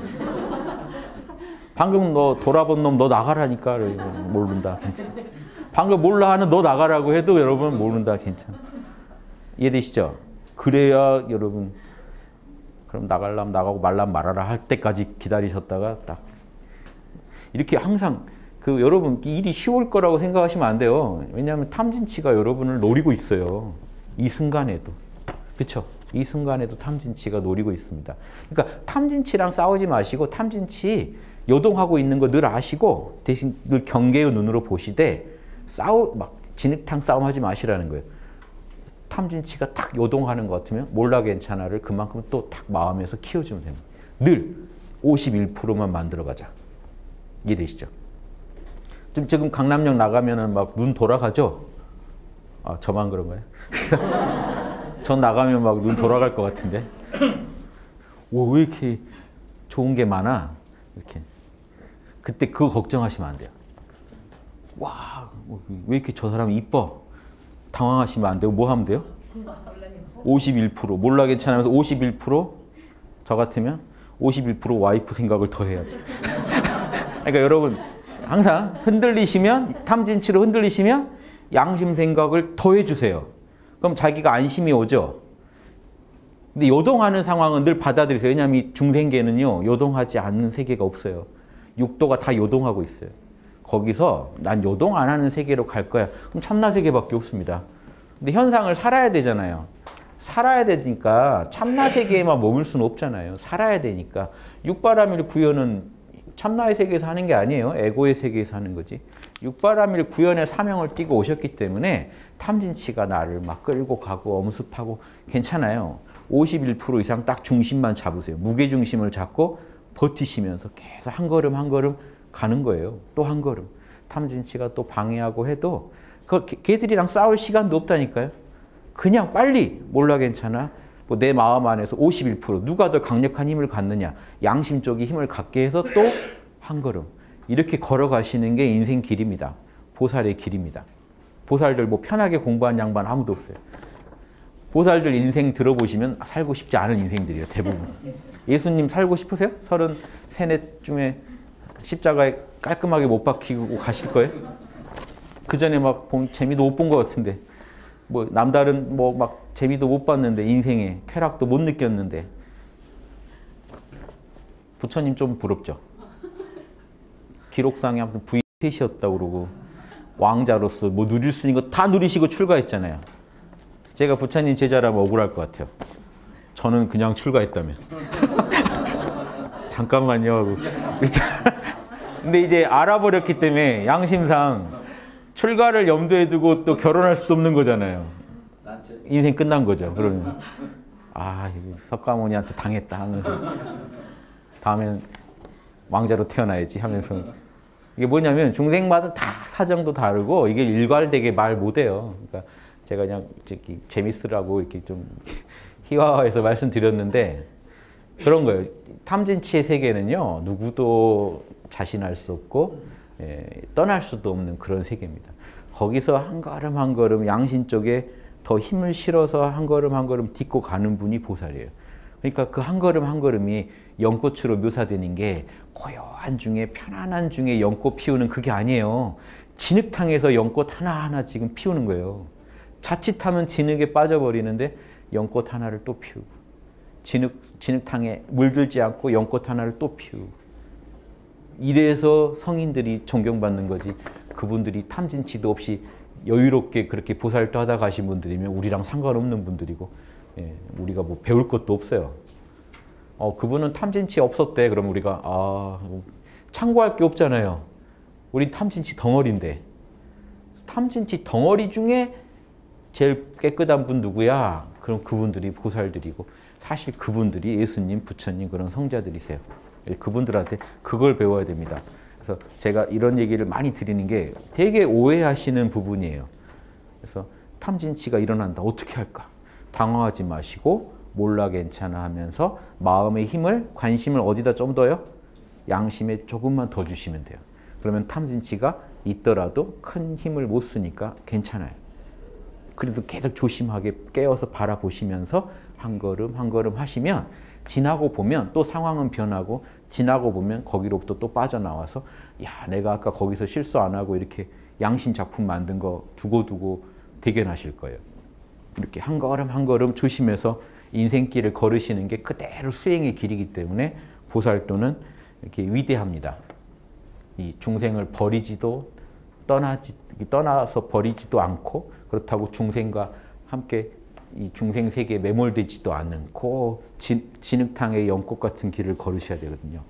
방금 너 돌아본 놈 너 나가라니까 모른다 괜찮아. 방금 몰라 하는 너 나가라고 해도 여러분 모른다 괜찮아. 이해되시죠? 그래야 여러분 그럼 나가려면 나가고 말라면 말아라 할 때까지 기다리셨다가 딱 이렇게 항상 그 여러분 일이 쉬울 거라고 생각하시면 안 돼요. 왜냐하면 탐진치가 여러분을 노리고 있어요. 이 순간에도. 그렇죠? 이 순간에도 탐진치가 노리고 있습니다. 그러니까 탐진치랑 싸우지 마시고 탐진치 요동하고 있는 거 늘 아시고 대신 늘 경계의 눈으로 보시되 싸우 막 진흙탕 싸움 하지 마시라는 거예요. 탐진치가 탁 요동하는 것 같으면 몰라 괜찮아를 그만큼 또 탁 마음에서 키워주면 됩니다. 늘 오십일 퍼센트만 만들어가자. 이해되시죠? 좀 지금 강남역 나가면은 막 눈 돌아가죠? 아 저만 그런 거예요? 전 나가면 막 눈 돌아갈 것 같은데. 오, 왜 이렇게 좋은 게 많아? 이렇게. 그때 그거 걱정하시면 안 돼요. 와, 왜 이렇게 저 사람이 이뻐? 당황하시면 안 되고 뭐 하면 돼요? 오십일 퍼센트 몰라 괜찮으면서 오십일 퍼센트 저 같으면 오십일 퍼센트 와이프 생각을 더 해야지. 그러니까 여러분 항상 흔들리시면 탐진치로 흔들리시면 양심 생각을 더 해주세요. 그럼 자기가 안심이 오죠. 근데 요동하는 상황은 늘 받아들이세요. 왜냐하면 이 중생계는요 요동하지 않는 세계가 없어요. 육도가 다 요동하고 있어요. 거기서 난 요동 안 하는 세계로 갈 거야. 그럼 참나 세계밖에 없습니다. 근데 현상을 살아야 되잖아요. 살아야 되니까 참나 세계에만 머물 수는 없잖아요. 살아야 되니까. 육바라밀 구현은 참나의 세계에서 하는 게 아니에요. 에고의 세계에서 하는 거지. 육바라밀 구현의 사명을 띠고 오셨기 때문에 탐진치가 나를 막 끌고 가고 엄습하고 괜찮아요. 오십일 퍼센트 이상 딱 중심만 잡으세요. 무게중심을 잡고 버티시면서 계속 한 걸음 한 걸음 가는 거예요. 또 한 걸음. 탐진치가 또 방해하고 해도 그 걔들이랑 싸울 시간도 없다니까요. 그냥 빨리 몰라 괜찮아. 뭐 내 마음 안에서 오십일 퍼센트 누가 더 강력한 힘을 갖느냐. 양심 쪽이 힘을 갖게 해서 또 한 걸음. 이렇게 걸어가시는 게 인생 길입니다. 보살의 길입니다. 보살들 뭐 편하게 공부한 양반 아무도 없어요. 보살들 인생 들어보시면 살고 싶지 않은 인생들이에요. 대부분. 예수님 살고 싶으세요? 서른 세넷 중에 십자가에 깔끔하게 못 박히고 가실 거예요? 그 전에 막 재미도 못 본 것 같은데 뭐 남다른 뭐 막 재미도 못 봤는데 인생에 쾌락도 못 느꼈는데 부처님 좀 부럽죠. 기록상에 아무튼 브이셋이었다고 그러고 왕자로서 뭐 누릴 수 있는 거 다 누리시고 출가했잖아요. 제가 부처님 제자라면 억울할 것 같아요. 저는 그냥 출가했다면. 잠깐만요 하고. 근데 이제 알아버렸기 때문에 양심상 출가를 염두에 두고 또 결혼할 수도 없는 거잖아요. 인생 끝난 거죠. 그러면 아, 석가모니한테 당했다 하면서 다음엔 왕자로 태어나야지 하면서 이게 뭐냐면 중생마다 다 사정도 다르고 이게 일괄되게 말 못해요. 그러니까 제가 그냥 이렇게 재밌으라고 이렇게 좀 희화화해서 말씀드렸는데 그런 거예요. 탐진치의 세계는요 누구도 자신할 수 없고 예, 떠날 수도 없는 그런 세계입니다. 거기서 한 걸음 한 걸음 양심 쪽에 더 힘을 실어서 한 걸음 한 걸음 딛고 가는 분이 보살이에요. 그러니까 그 한 걸음 한 걸음이 연꽃으로 묘사되는 게 고요한 중에 편안한 중에 연꽃 피우는 그게 아니에요. 진흙탕에서 연꽃 하나하나 지금 피우는 거예요. 자칫하면 진흙에 빠져버리는데 연꽃 하나를 또 피우고 진흙, 진흙탕에 물들지 않고 연꽃 하나를 또 피우고 이래서 성인들이 존경받는 거지. 그분들이 탐진치도 없이 여유롭게 그렇게 보살도 하다 가신 분들이면 우리랑 상관없는 분들이고 예, 우리가 뭐 배울 것도 없어요. 어, 그분은 탐진치 없었대. 그럼 우리가 아, 참고할 게 없잖아요. 우린 탐진치 덩어리인데. 탐진치 덩어리 중에 제일 깨끗한 분 누구야? 그럼 그분들이 보살들이고 사실 그분들이 예수님, 부처님 그런 성자들이세요. 그분들한테 그걸 배워야 됩니다. 그래서 제가 이런 얘기를 많이 드리는 게 되게 오해하시는 부분이에요. 그래서 탐진치가 일어난다. 어떻게 할까? 당황하지 마시고 몰라 괜찮아 하면서 마음의 힘을, 관심을 어디다 좀 더요? 양심에 조금만 더 주시면 돼요. 그러면 탐진치가 있더라도 큰 힘을 못 쓰니까 괜찮아요. 그래도 계속 조심하게 깨어서 바라보시면서 한 걸음 한 걸음 하시면 지나고 보면 또 상황은 변하고 지나고 보면 거기로부터 또 빠져나와서 야 내가 아까 거기서 실수 안 하고 이렇게 양심 작품 만든 거 두고두고 대견하실 거예요. 이렇게 한 걸음 한 걸음 조심해서 인생길을 걸으시는 게 그대로 수행의 길이기 때문에 보살도는 이렇게 위대합니다. 이 중생을 버리지도 떠나지, 떠나서 버리지도 않고 그렇다고 중생과 함께 이 중생 세계에 매몰되지도 않고 진, 진흙탕의 연꽃 같은 길을 걸으셔야 되거든요.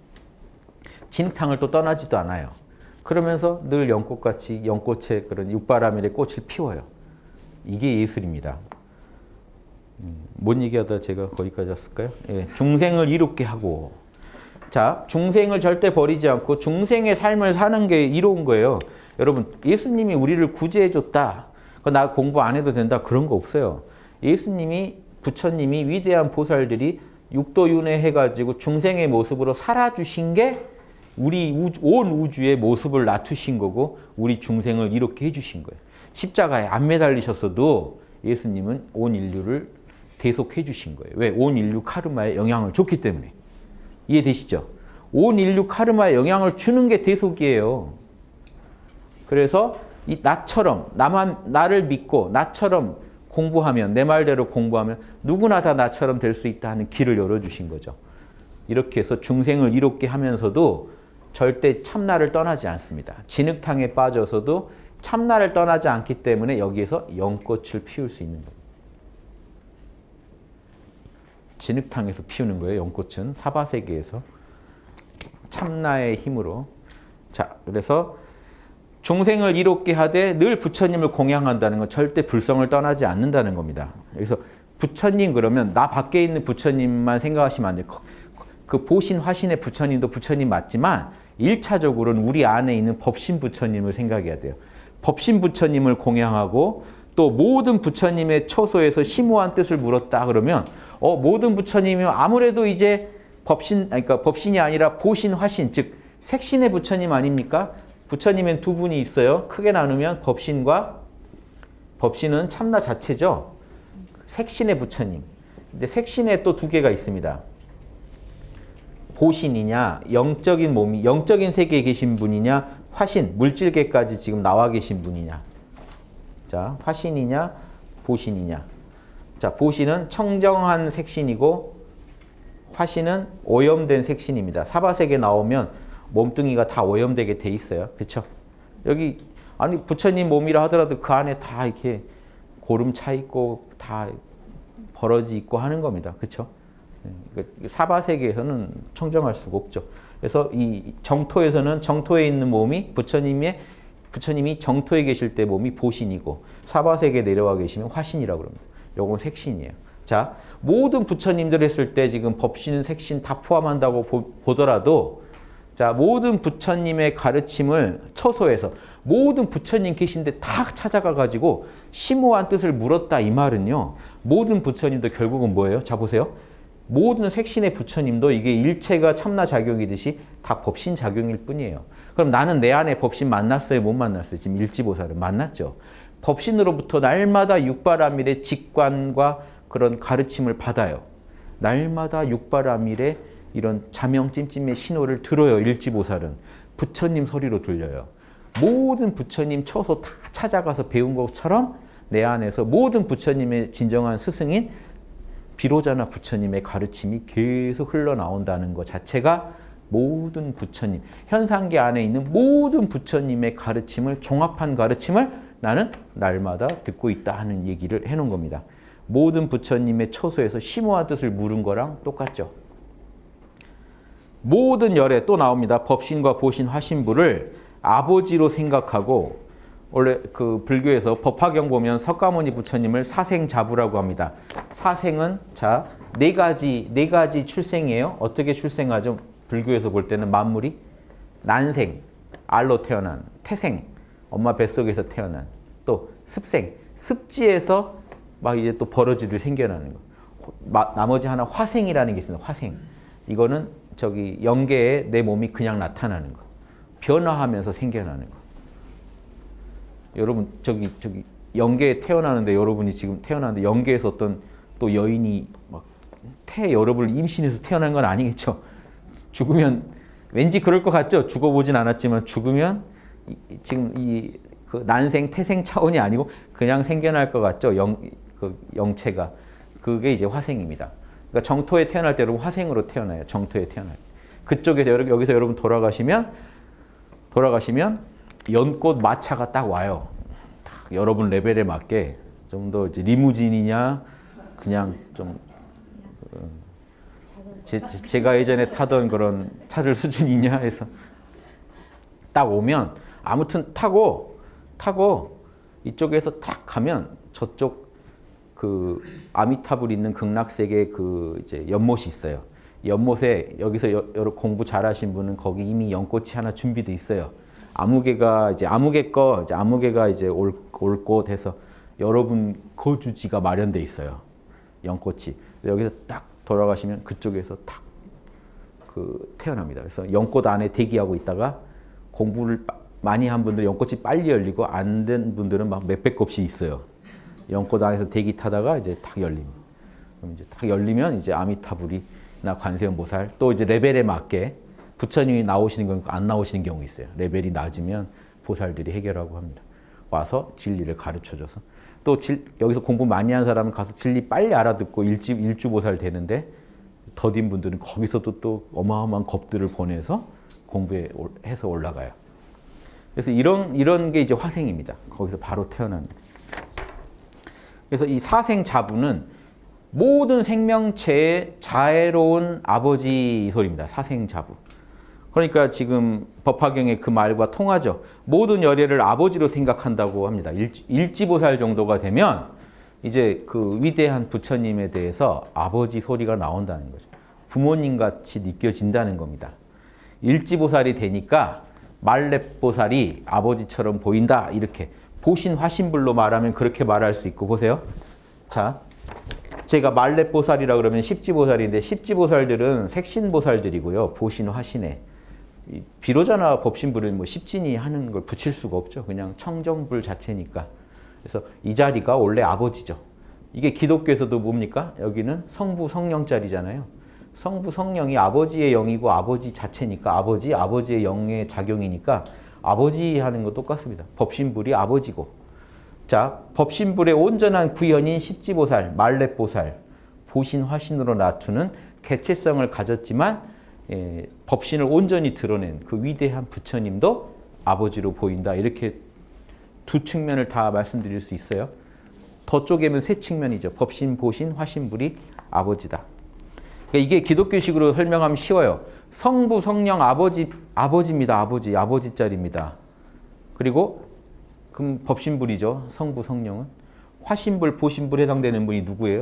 진흙탕을 또 떠나지도 않아요. 그러면서 늘 연꽃같이 연꽃의 그런 육바라밀의 꽃을 피워요. 이게 예술입니다. 뭔 얘기하다 제가 거기까지 왔을까요? 예, 중생을 이롭게 하고 자, 중생을 절대 버리지 않고 중생의 삶을 사는 게 이로운 거예요. 여러분, 예수님이 우리를 구제해줬다. 나 공부 안 해도 된다. 그런 거 없어요. 예수님이, 부처님이 위대한 보살들이 육도윤회 해가지고 중생의 모습으로 살아주신 게 우리 우주, 온 우주의 모습을 낮추신 거고 우리 중생을 이렇게 해주신 거예요. 십자가에 안 매달리셨어도 예수님은 온 인류를 대속해 주신 거예요. 왜? 온 인류 카르마에 영향을 줬기 때문에. 이해되시죠? 온 인류 카르마에 영향을 주는 게 대속이에요. 그래서 이 나처럼 나만 나를 믿고 나처럼 공부하면 내 말대로 공부하면 누구나 다 나처럼 될 수 있다 하는 길을 열어주신 거죠. 이렇게 해서 중생을 이롭게 하면서도 절대 참나를 떠나지 않습니다. 진흙탕에 빠져서도 참나를 떠나지 않기 때문에 여기에서 연꽃을 피울 수 있는 겁니다. 진흙탕에서 피우는 거예요. 연꽃은 사바세계에서 참나의 힘으로. 자, 그래서 중생을 이롭게 하되 늘 부처님을 공양한다는 건 절대 불성을 떠나지 않는다는 겁니다. 그래서 부처님 그러면 나 밖에 있는 부처님만 생각하시면 안 돼요. 그 보신 화신의 부처님도 부처님 맞지만 일 차적으로는 우리 안에 있는 법신 부처님을 생각해야 돼요. 법신 부처님을 공양하고 또 모든 부처님의 처소에서 심오한 뜻을 물었다 그러면 어 모든 부처님이면 아무래도 이제 법신 아니, 그러니까 법신이 아니라 보신 화신 즉 색신의 부처님 아닙니까? 부처님은 두 분이 있어요. 크게 나누면 법신과 법신은 참나 자체죠. 색신의 부처님. 근데 색신에 또 두 개가 있습니다. 보신이냐, 영적인 몸이, 영적인 세계에 계신 분이냐, 화신, 물질계까지 지금 나와 계신 분이냐. 자, 화신이냐, 보신이냐. 자, 보신은 청정한 색신이고, 화신은 오염된 색신입니다. 사바세계 나오면 몸뚱이가 다 오염되게 돼 있어요. 그렇죠? 여기, 아니, 부처님 몸이라 하더라도 그 안에 다 이렇게 고름 차 있고, 다 벌어지 있고 하는 겁니다. 그렇죠? 사바세계에서는 청정할 수가 없죠. 그래서 이 정토에서는 정토에 있는 몸이 부처님의 부처님이 정토에 계실 때 몸이 보신이고 사바세계에 내려와 계시면 화신이라고 합니다. 요건 색신이에요. 자, 모든 부처님들 했을 때 지금 법신, 색신 다 포함한다고 보, 보더라도 자, 모든 부처님의 가르침을 처소에서 모든 부처님 계신데 다 찾아가 가지고 심오한 뜻을 물었다 이 말은요. 모든 부처님도 결국은 뭐예요? 자, 보세요. 모든 색신의 부처님도 이게 일체가 참나 작용이듯이 다 법신 작용일 뿐이에요. 그럼 나는 내 안에 법신 만났어요? 못 만났어요? 지금 일지보살은 만났죠. 법신으로부터 날마다 육바라밀의 직관과 그런 가르침을 받아요. 날마다 육바라밀의 이런 자명찜찜의 신호를 들어요. 일지보살은. 부처님 소리로 들려요. 모든 부처님 처소 다 찾아가서 배운 것처럼 내 안에서 모든 부처님의 진정한 스승인 비로자나 부처님의 가르침이 계속 흘러나온다는 것 자체가 모든 부처님, 현상계 안에 있는 모든 부처님의 가르침을 종합한 가르침을 나는 날마다 듣고 있다 하는 얘기를 해놓은 겁니다. 모든 부처님의 처소에서 심오한 뜻을 물은 거랑 똑같죠. 모든 열에 또 나옵니다. 법신과 보신, 화신부를 아버지로 생각하고 원래 그 불교에서 법화경 보면 석가모니 부처님을 사생자부라고 합니다. 사생은 자, 네 가지 네 가지 출생이에요. 어떻게 출생하죠? 불교에서 볼 때는 만물이 난생, 알로 태어난, 태생, 엄마 뱃속에서 태어난, 또 습생, 습지에서 막 이제 또 버러지들 생겨나는 거. 마, 나머지 하나 화생이라는 게 있습니다. 화생. 이거는 저기 영계에 내 몸이 그냥 나타나는 거. 변화하면서 생겨나는 거. 여러분 저기 저기 영계에 태어나는데 여러분이 지금 태어나는데 영계에서 어떤 또 여인이 막 태 여러분을 임신해서 태어난 건 아니겠죠. 죽으면 왠지 그럴 것 같죠. 죽어보진 않았지만 죽으면 이, 지금 이 그 난생 태생 차원이 아니고 그냥 생겨날 것 같죠. 영 그 영체가 그게 이제 화생입니다. 그러니까 정토에 태어날 때 여러분 화생으로 태어나요. 정토에 태어나요. 그쪽에서 여기서 여러분 돌아가시면 돌아가시면 연꽃 마차가 딱 와요. 딱 여러분 레벨에 맞게 좀 더 이제 리무진이냐 그냥 좀 어, 제, 제가 예전에 타던 그런 차들 수준이냐 해서 딱 오면 아무튼 타고 타고 이쪽에서 탁 가면 저쪽 그 아미타불 있는 극락세계 그 이제 연못이 있어요. 연못에 여기서 여, 여러 공부 잘하신 분은 거기 이미 연꽃이 하나 준비돼 있어요. 아무개가 이제 아무개 거 이제 아무개가 이제 올 올 곳 해서 여러분 거주지가 마련돼 있어요. 연꽃이 여기서 딱 돌아가시면 그쪽에서 딱 그 태어납니다. 그래서 연꽃 안에 대기하고 있다가 공부를 많이 한 분들 연꽃이 빨리 열리고 안 된 분들은 막 몇백 곱씩 있어요. 연꽃 안에서 대기 타다가 이제 딱 열립니다. 그럼 이제 딱 열리면 이제 아미타불이나 관세음보살 또 이제 레벨에 맞게 부처님이 나오시는 경우 안 나오시는 경우 있어요. 레벨이 낮으면 보살들이 해결하고 합니다. 와서 진리를 가르쳐줘서 또 질, 여기서 공부 많이 한 사람은 가서 진리 빨리 알아듣고 일주, 일주보살 되는데 더딘 분들은 거기서도 또 어마어마한 겁들을 보내서 공부해서 올라가요. 그래서 이런 이런 게 이제 화생입니다. 거기서 바로 태어난. 그래서 이 사생자부는 모든 생명체의 자애로운 아버지 소리입니다. 사생자부. 그러니까 지금 법화경의 그 말과 통하죠. 모든 열애를 아버지로 생각한다고 합니다. 일지, 일지보살 정도가 되면 이제 그 위대한 부처님에 대해서 아버지 소리가 나온다는 거죠. 부모님같이 느껴진다는 겁니다. 일지보살이 되니까 말렙보살이 아버지처럼 보인다. 이렇게 보신화신불로 말하면 그렇게 말할 수 있고 보세요. 자, 제가 말렙보살이라 그러면 십지보살인데 십지보살들은 색신보살들이고요. 보신화신에. 비로자나 법신불은 뭐 십진이 하는 걸 붙일 수가 없죠. 그냥 청정불 자체니까. 그래서 이 자리가 원래 아버지죠. 이게 기독교에서도 뭡니까? 여기는 성부 성령자리잖아요. 성부 성령이 아버지의 영이고 아버지 자체니까 아버지, 아버지의 영의 작용이니까 아버지 하는 거 똑같습니다. 법신불이 아버지고. 자, 법신불의 온전한 구현인 십지보살, 말렙보살, 보신화신으로 나투는 개체성을 가졌지만 예, 법신을 온전히 드러낸 그 위대한 부처님도 아버지로 보인다. 이렇게 두 측면을 다 말씀드릴 수 있어요. 더 쪼개면 세 측면이죠. 법신, 보신, 화신불이 아버지다. 그러니까 이게 기독교식으로 설명하면 쉬워요. 성부, 성령, 아버지, 아버지입니다. 아버지, 아버지 자리입니다. 그리고 그럼 법신불이죠. 성부, 성령은. 화신불, 보신불에 해당되는 분이 누구예요?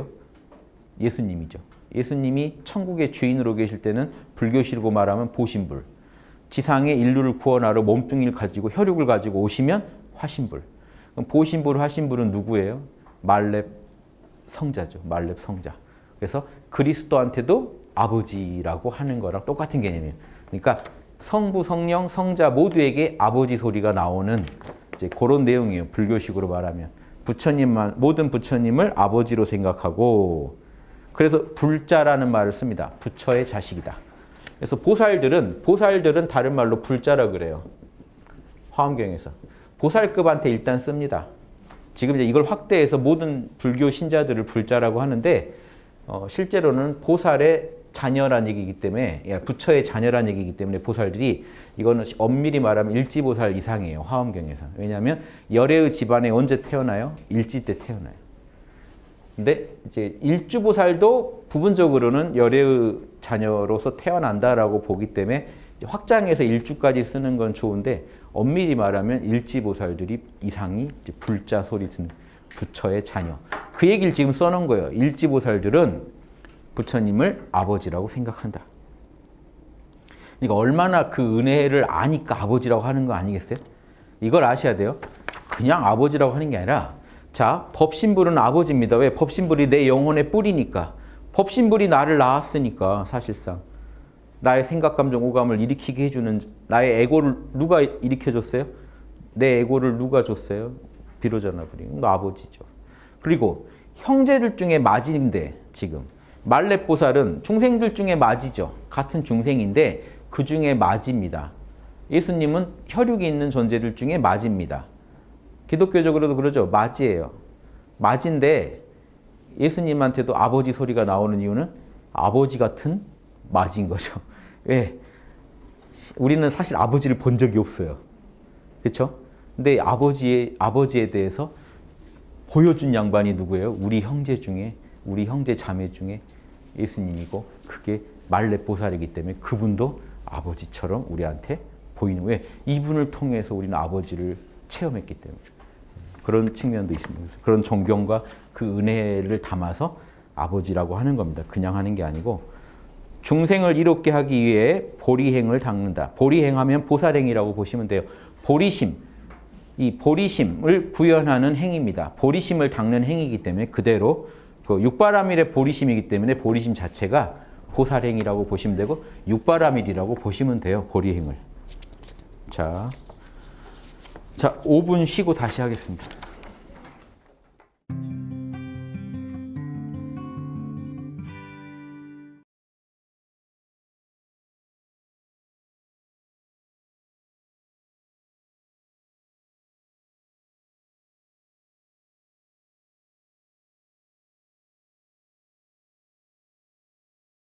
예수님이죠. 예수님이 천국의 주인으로 계실 때는 불교식으로 말하면 보신불. 지상에 인류를 구원하러 몸뚱이를 가지고 혈육을 가지고 오시면 화신불. 그럼 보신불, 화신불은 누구예요? 말렙 성자죠. 말렙 성자. 그래서 그리스도한테도 아버지라고 하는 거랑 똑같은 개념이에요. 그러니까 성부, 성령, 성자 모두에게 아버지 소리가 나오는 이제 그런 내용이에요. 불교식으로 말하면. 부처님만, 모든 부처님을 아버지로 생각하고 그래서 불자라는 말을 씁니다. 부처의 자식이다. 그래서 보살들은 보살들은 다른 말로 불자라 그래요. 화엄경에서. 보살급한테 일단 씁니다. 지금 이제 이걸 확대해서 모든 불교 신자들을 불자라고 하는데 어, 실제로는 보살의 자녀란 얘기이기 때문에 부처의 자녀란 얘기이기 때문에 보살들이 이거는 엄밀히 말하면 일지보살 이상이에요. 화엄경에서. 왜냐하면 열애의 집안에 언제 태어나요? 일지 때 태어나요. 근데 이제 일주보살도 부분적으로는 열애의 자녀로서 태어난다라고 보기 때문에 확장해서 일주까지 쓰는 건 좋은데 엄밀히 말하면 일지보살들이 이상이 이제 불자 소리 듣는 부처의 자녀. 그 얘기를 지금 써놓은 거예요. 일지보살들은 부처님을 아버지라고 생각한다. 그러니까 얼마나 그 은혜를 아니까 아버지라고 하는 거 아니겠어요? 이걸 아셔야 돼요. 그냥 아버지라고 하는 게 아니라 자, 법신불은 아버지입니다. 왜? 법신불이 내 영혼의 뿌리니까. 법신불이 나를 낳았으니까 사실상. 나의 생각, 감정, 오감을 일으키게 해주는 나의 에고를 누가 일으켜줬어요? 내 에고를 누가 줬어요? 비로자나불이. 아버지죠. 그리고 형제들 중에 맞이인데 지금 말렙보살은 중생들 중에 맞이죠. 같은 중생인데 그 중에 맞이입니다. 예수님은 혈육이 있는 존재들 중에 맞이입니다. 기독교적으로도 그러죠. 맞이예요. 맞인데 예수님한테도 아버지 소리가 나오는 이유는 아버지 같은 맞인 거죠. 왜? 우리는 사실 아버지를 본 적이 없어요. 그렇죠? 근데 아버지의, 아버지에 대해서 보여준 양반이 누구예요? 우리 형제 중에, 우리 형제 자매 중에 예수님이고 그게 말렙보살이기 때문에 그분도 아버지처럼 우리한테 보이는. 왜? 이분을 통해서 우리는 아버지를 체험했기 때문에. 그런 측면도 있습니다. 그런 존경과 그 은혜를 담아서 아버지라고 하는 겁니다. 그냥 하는 게 아니고 중생을 이롭게 하기 위해 보리행을 닦는다. 보리행하면 보살행이라고 보시면 돼요. 보리심, 이 보리심을 구현하는 행입니다. 보리심을 닦는 행이기 때문에 그대로 그 육바라밀의 보리심이기 때문에 보리심 자체가 보살행이라고 보시면 되고 육바라밀이라고 보시면 돼요. 보리행을. 자. 자, 오 분 쉬고 다시 하겠습니다.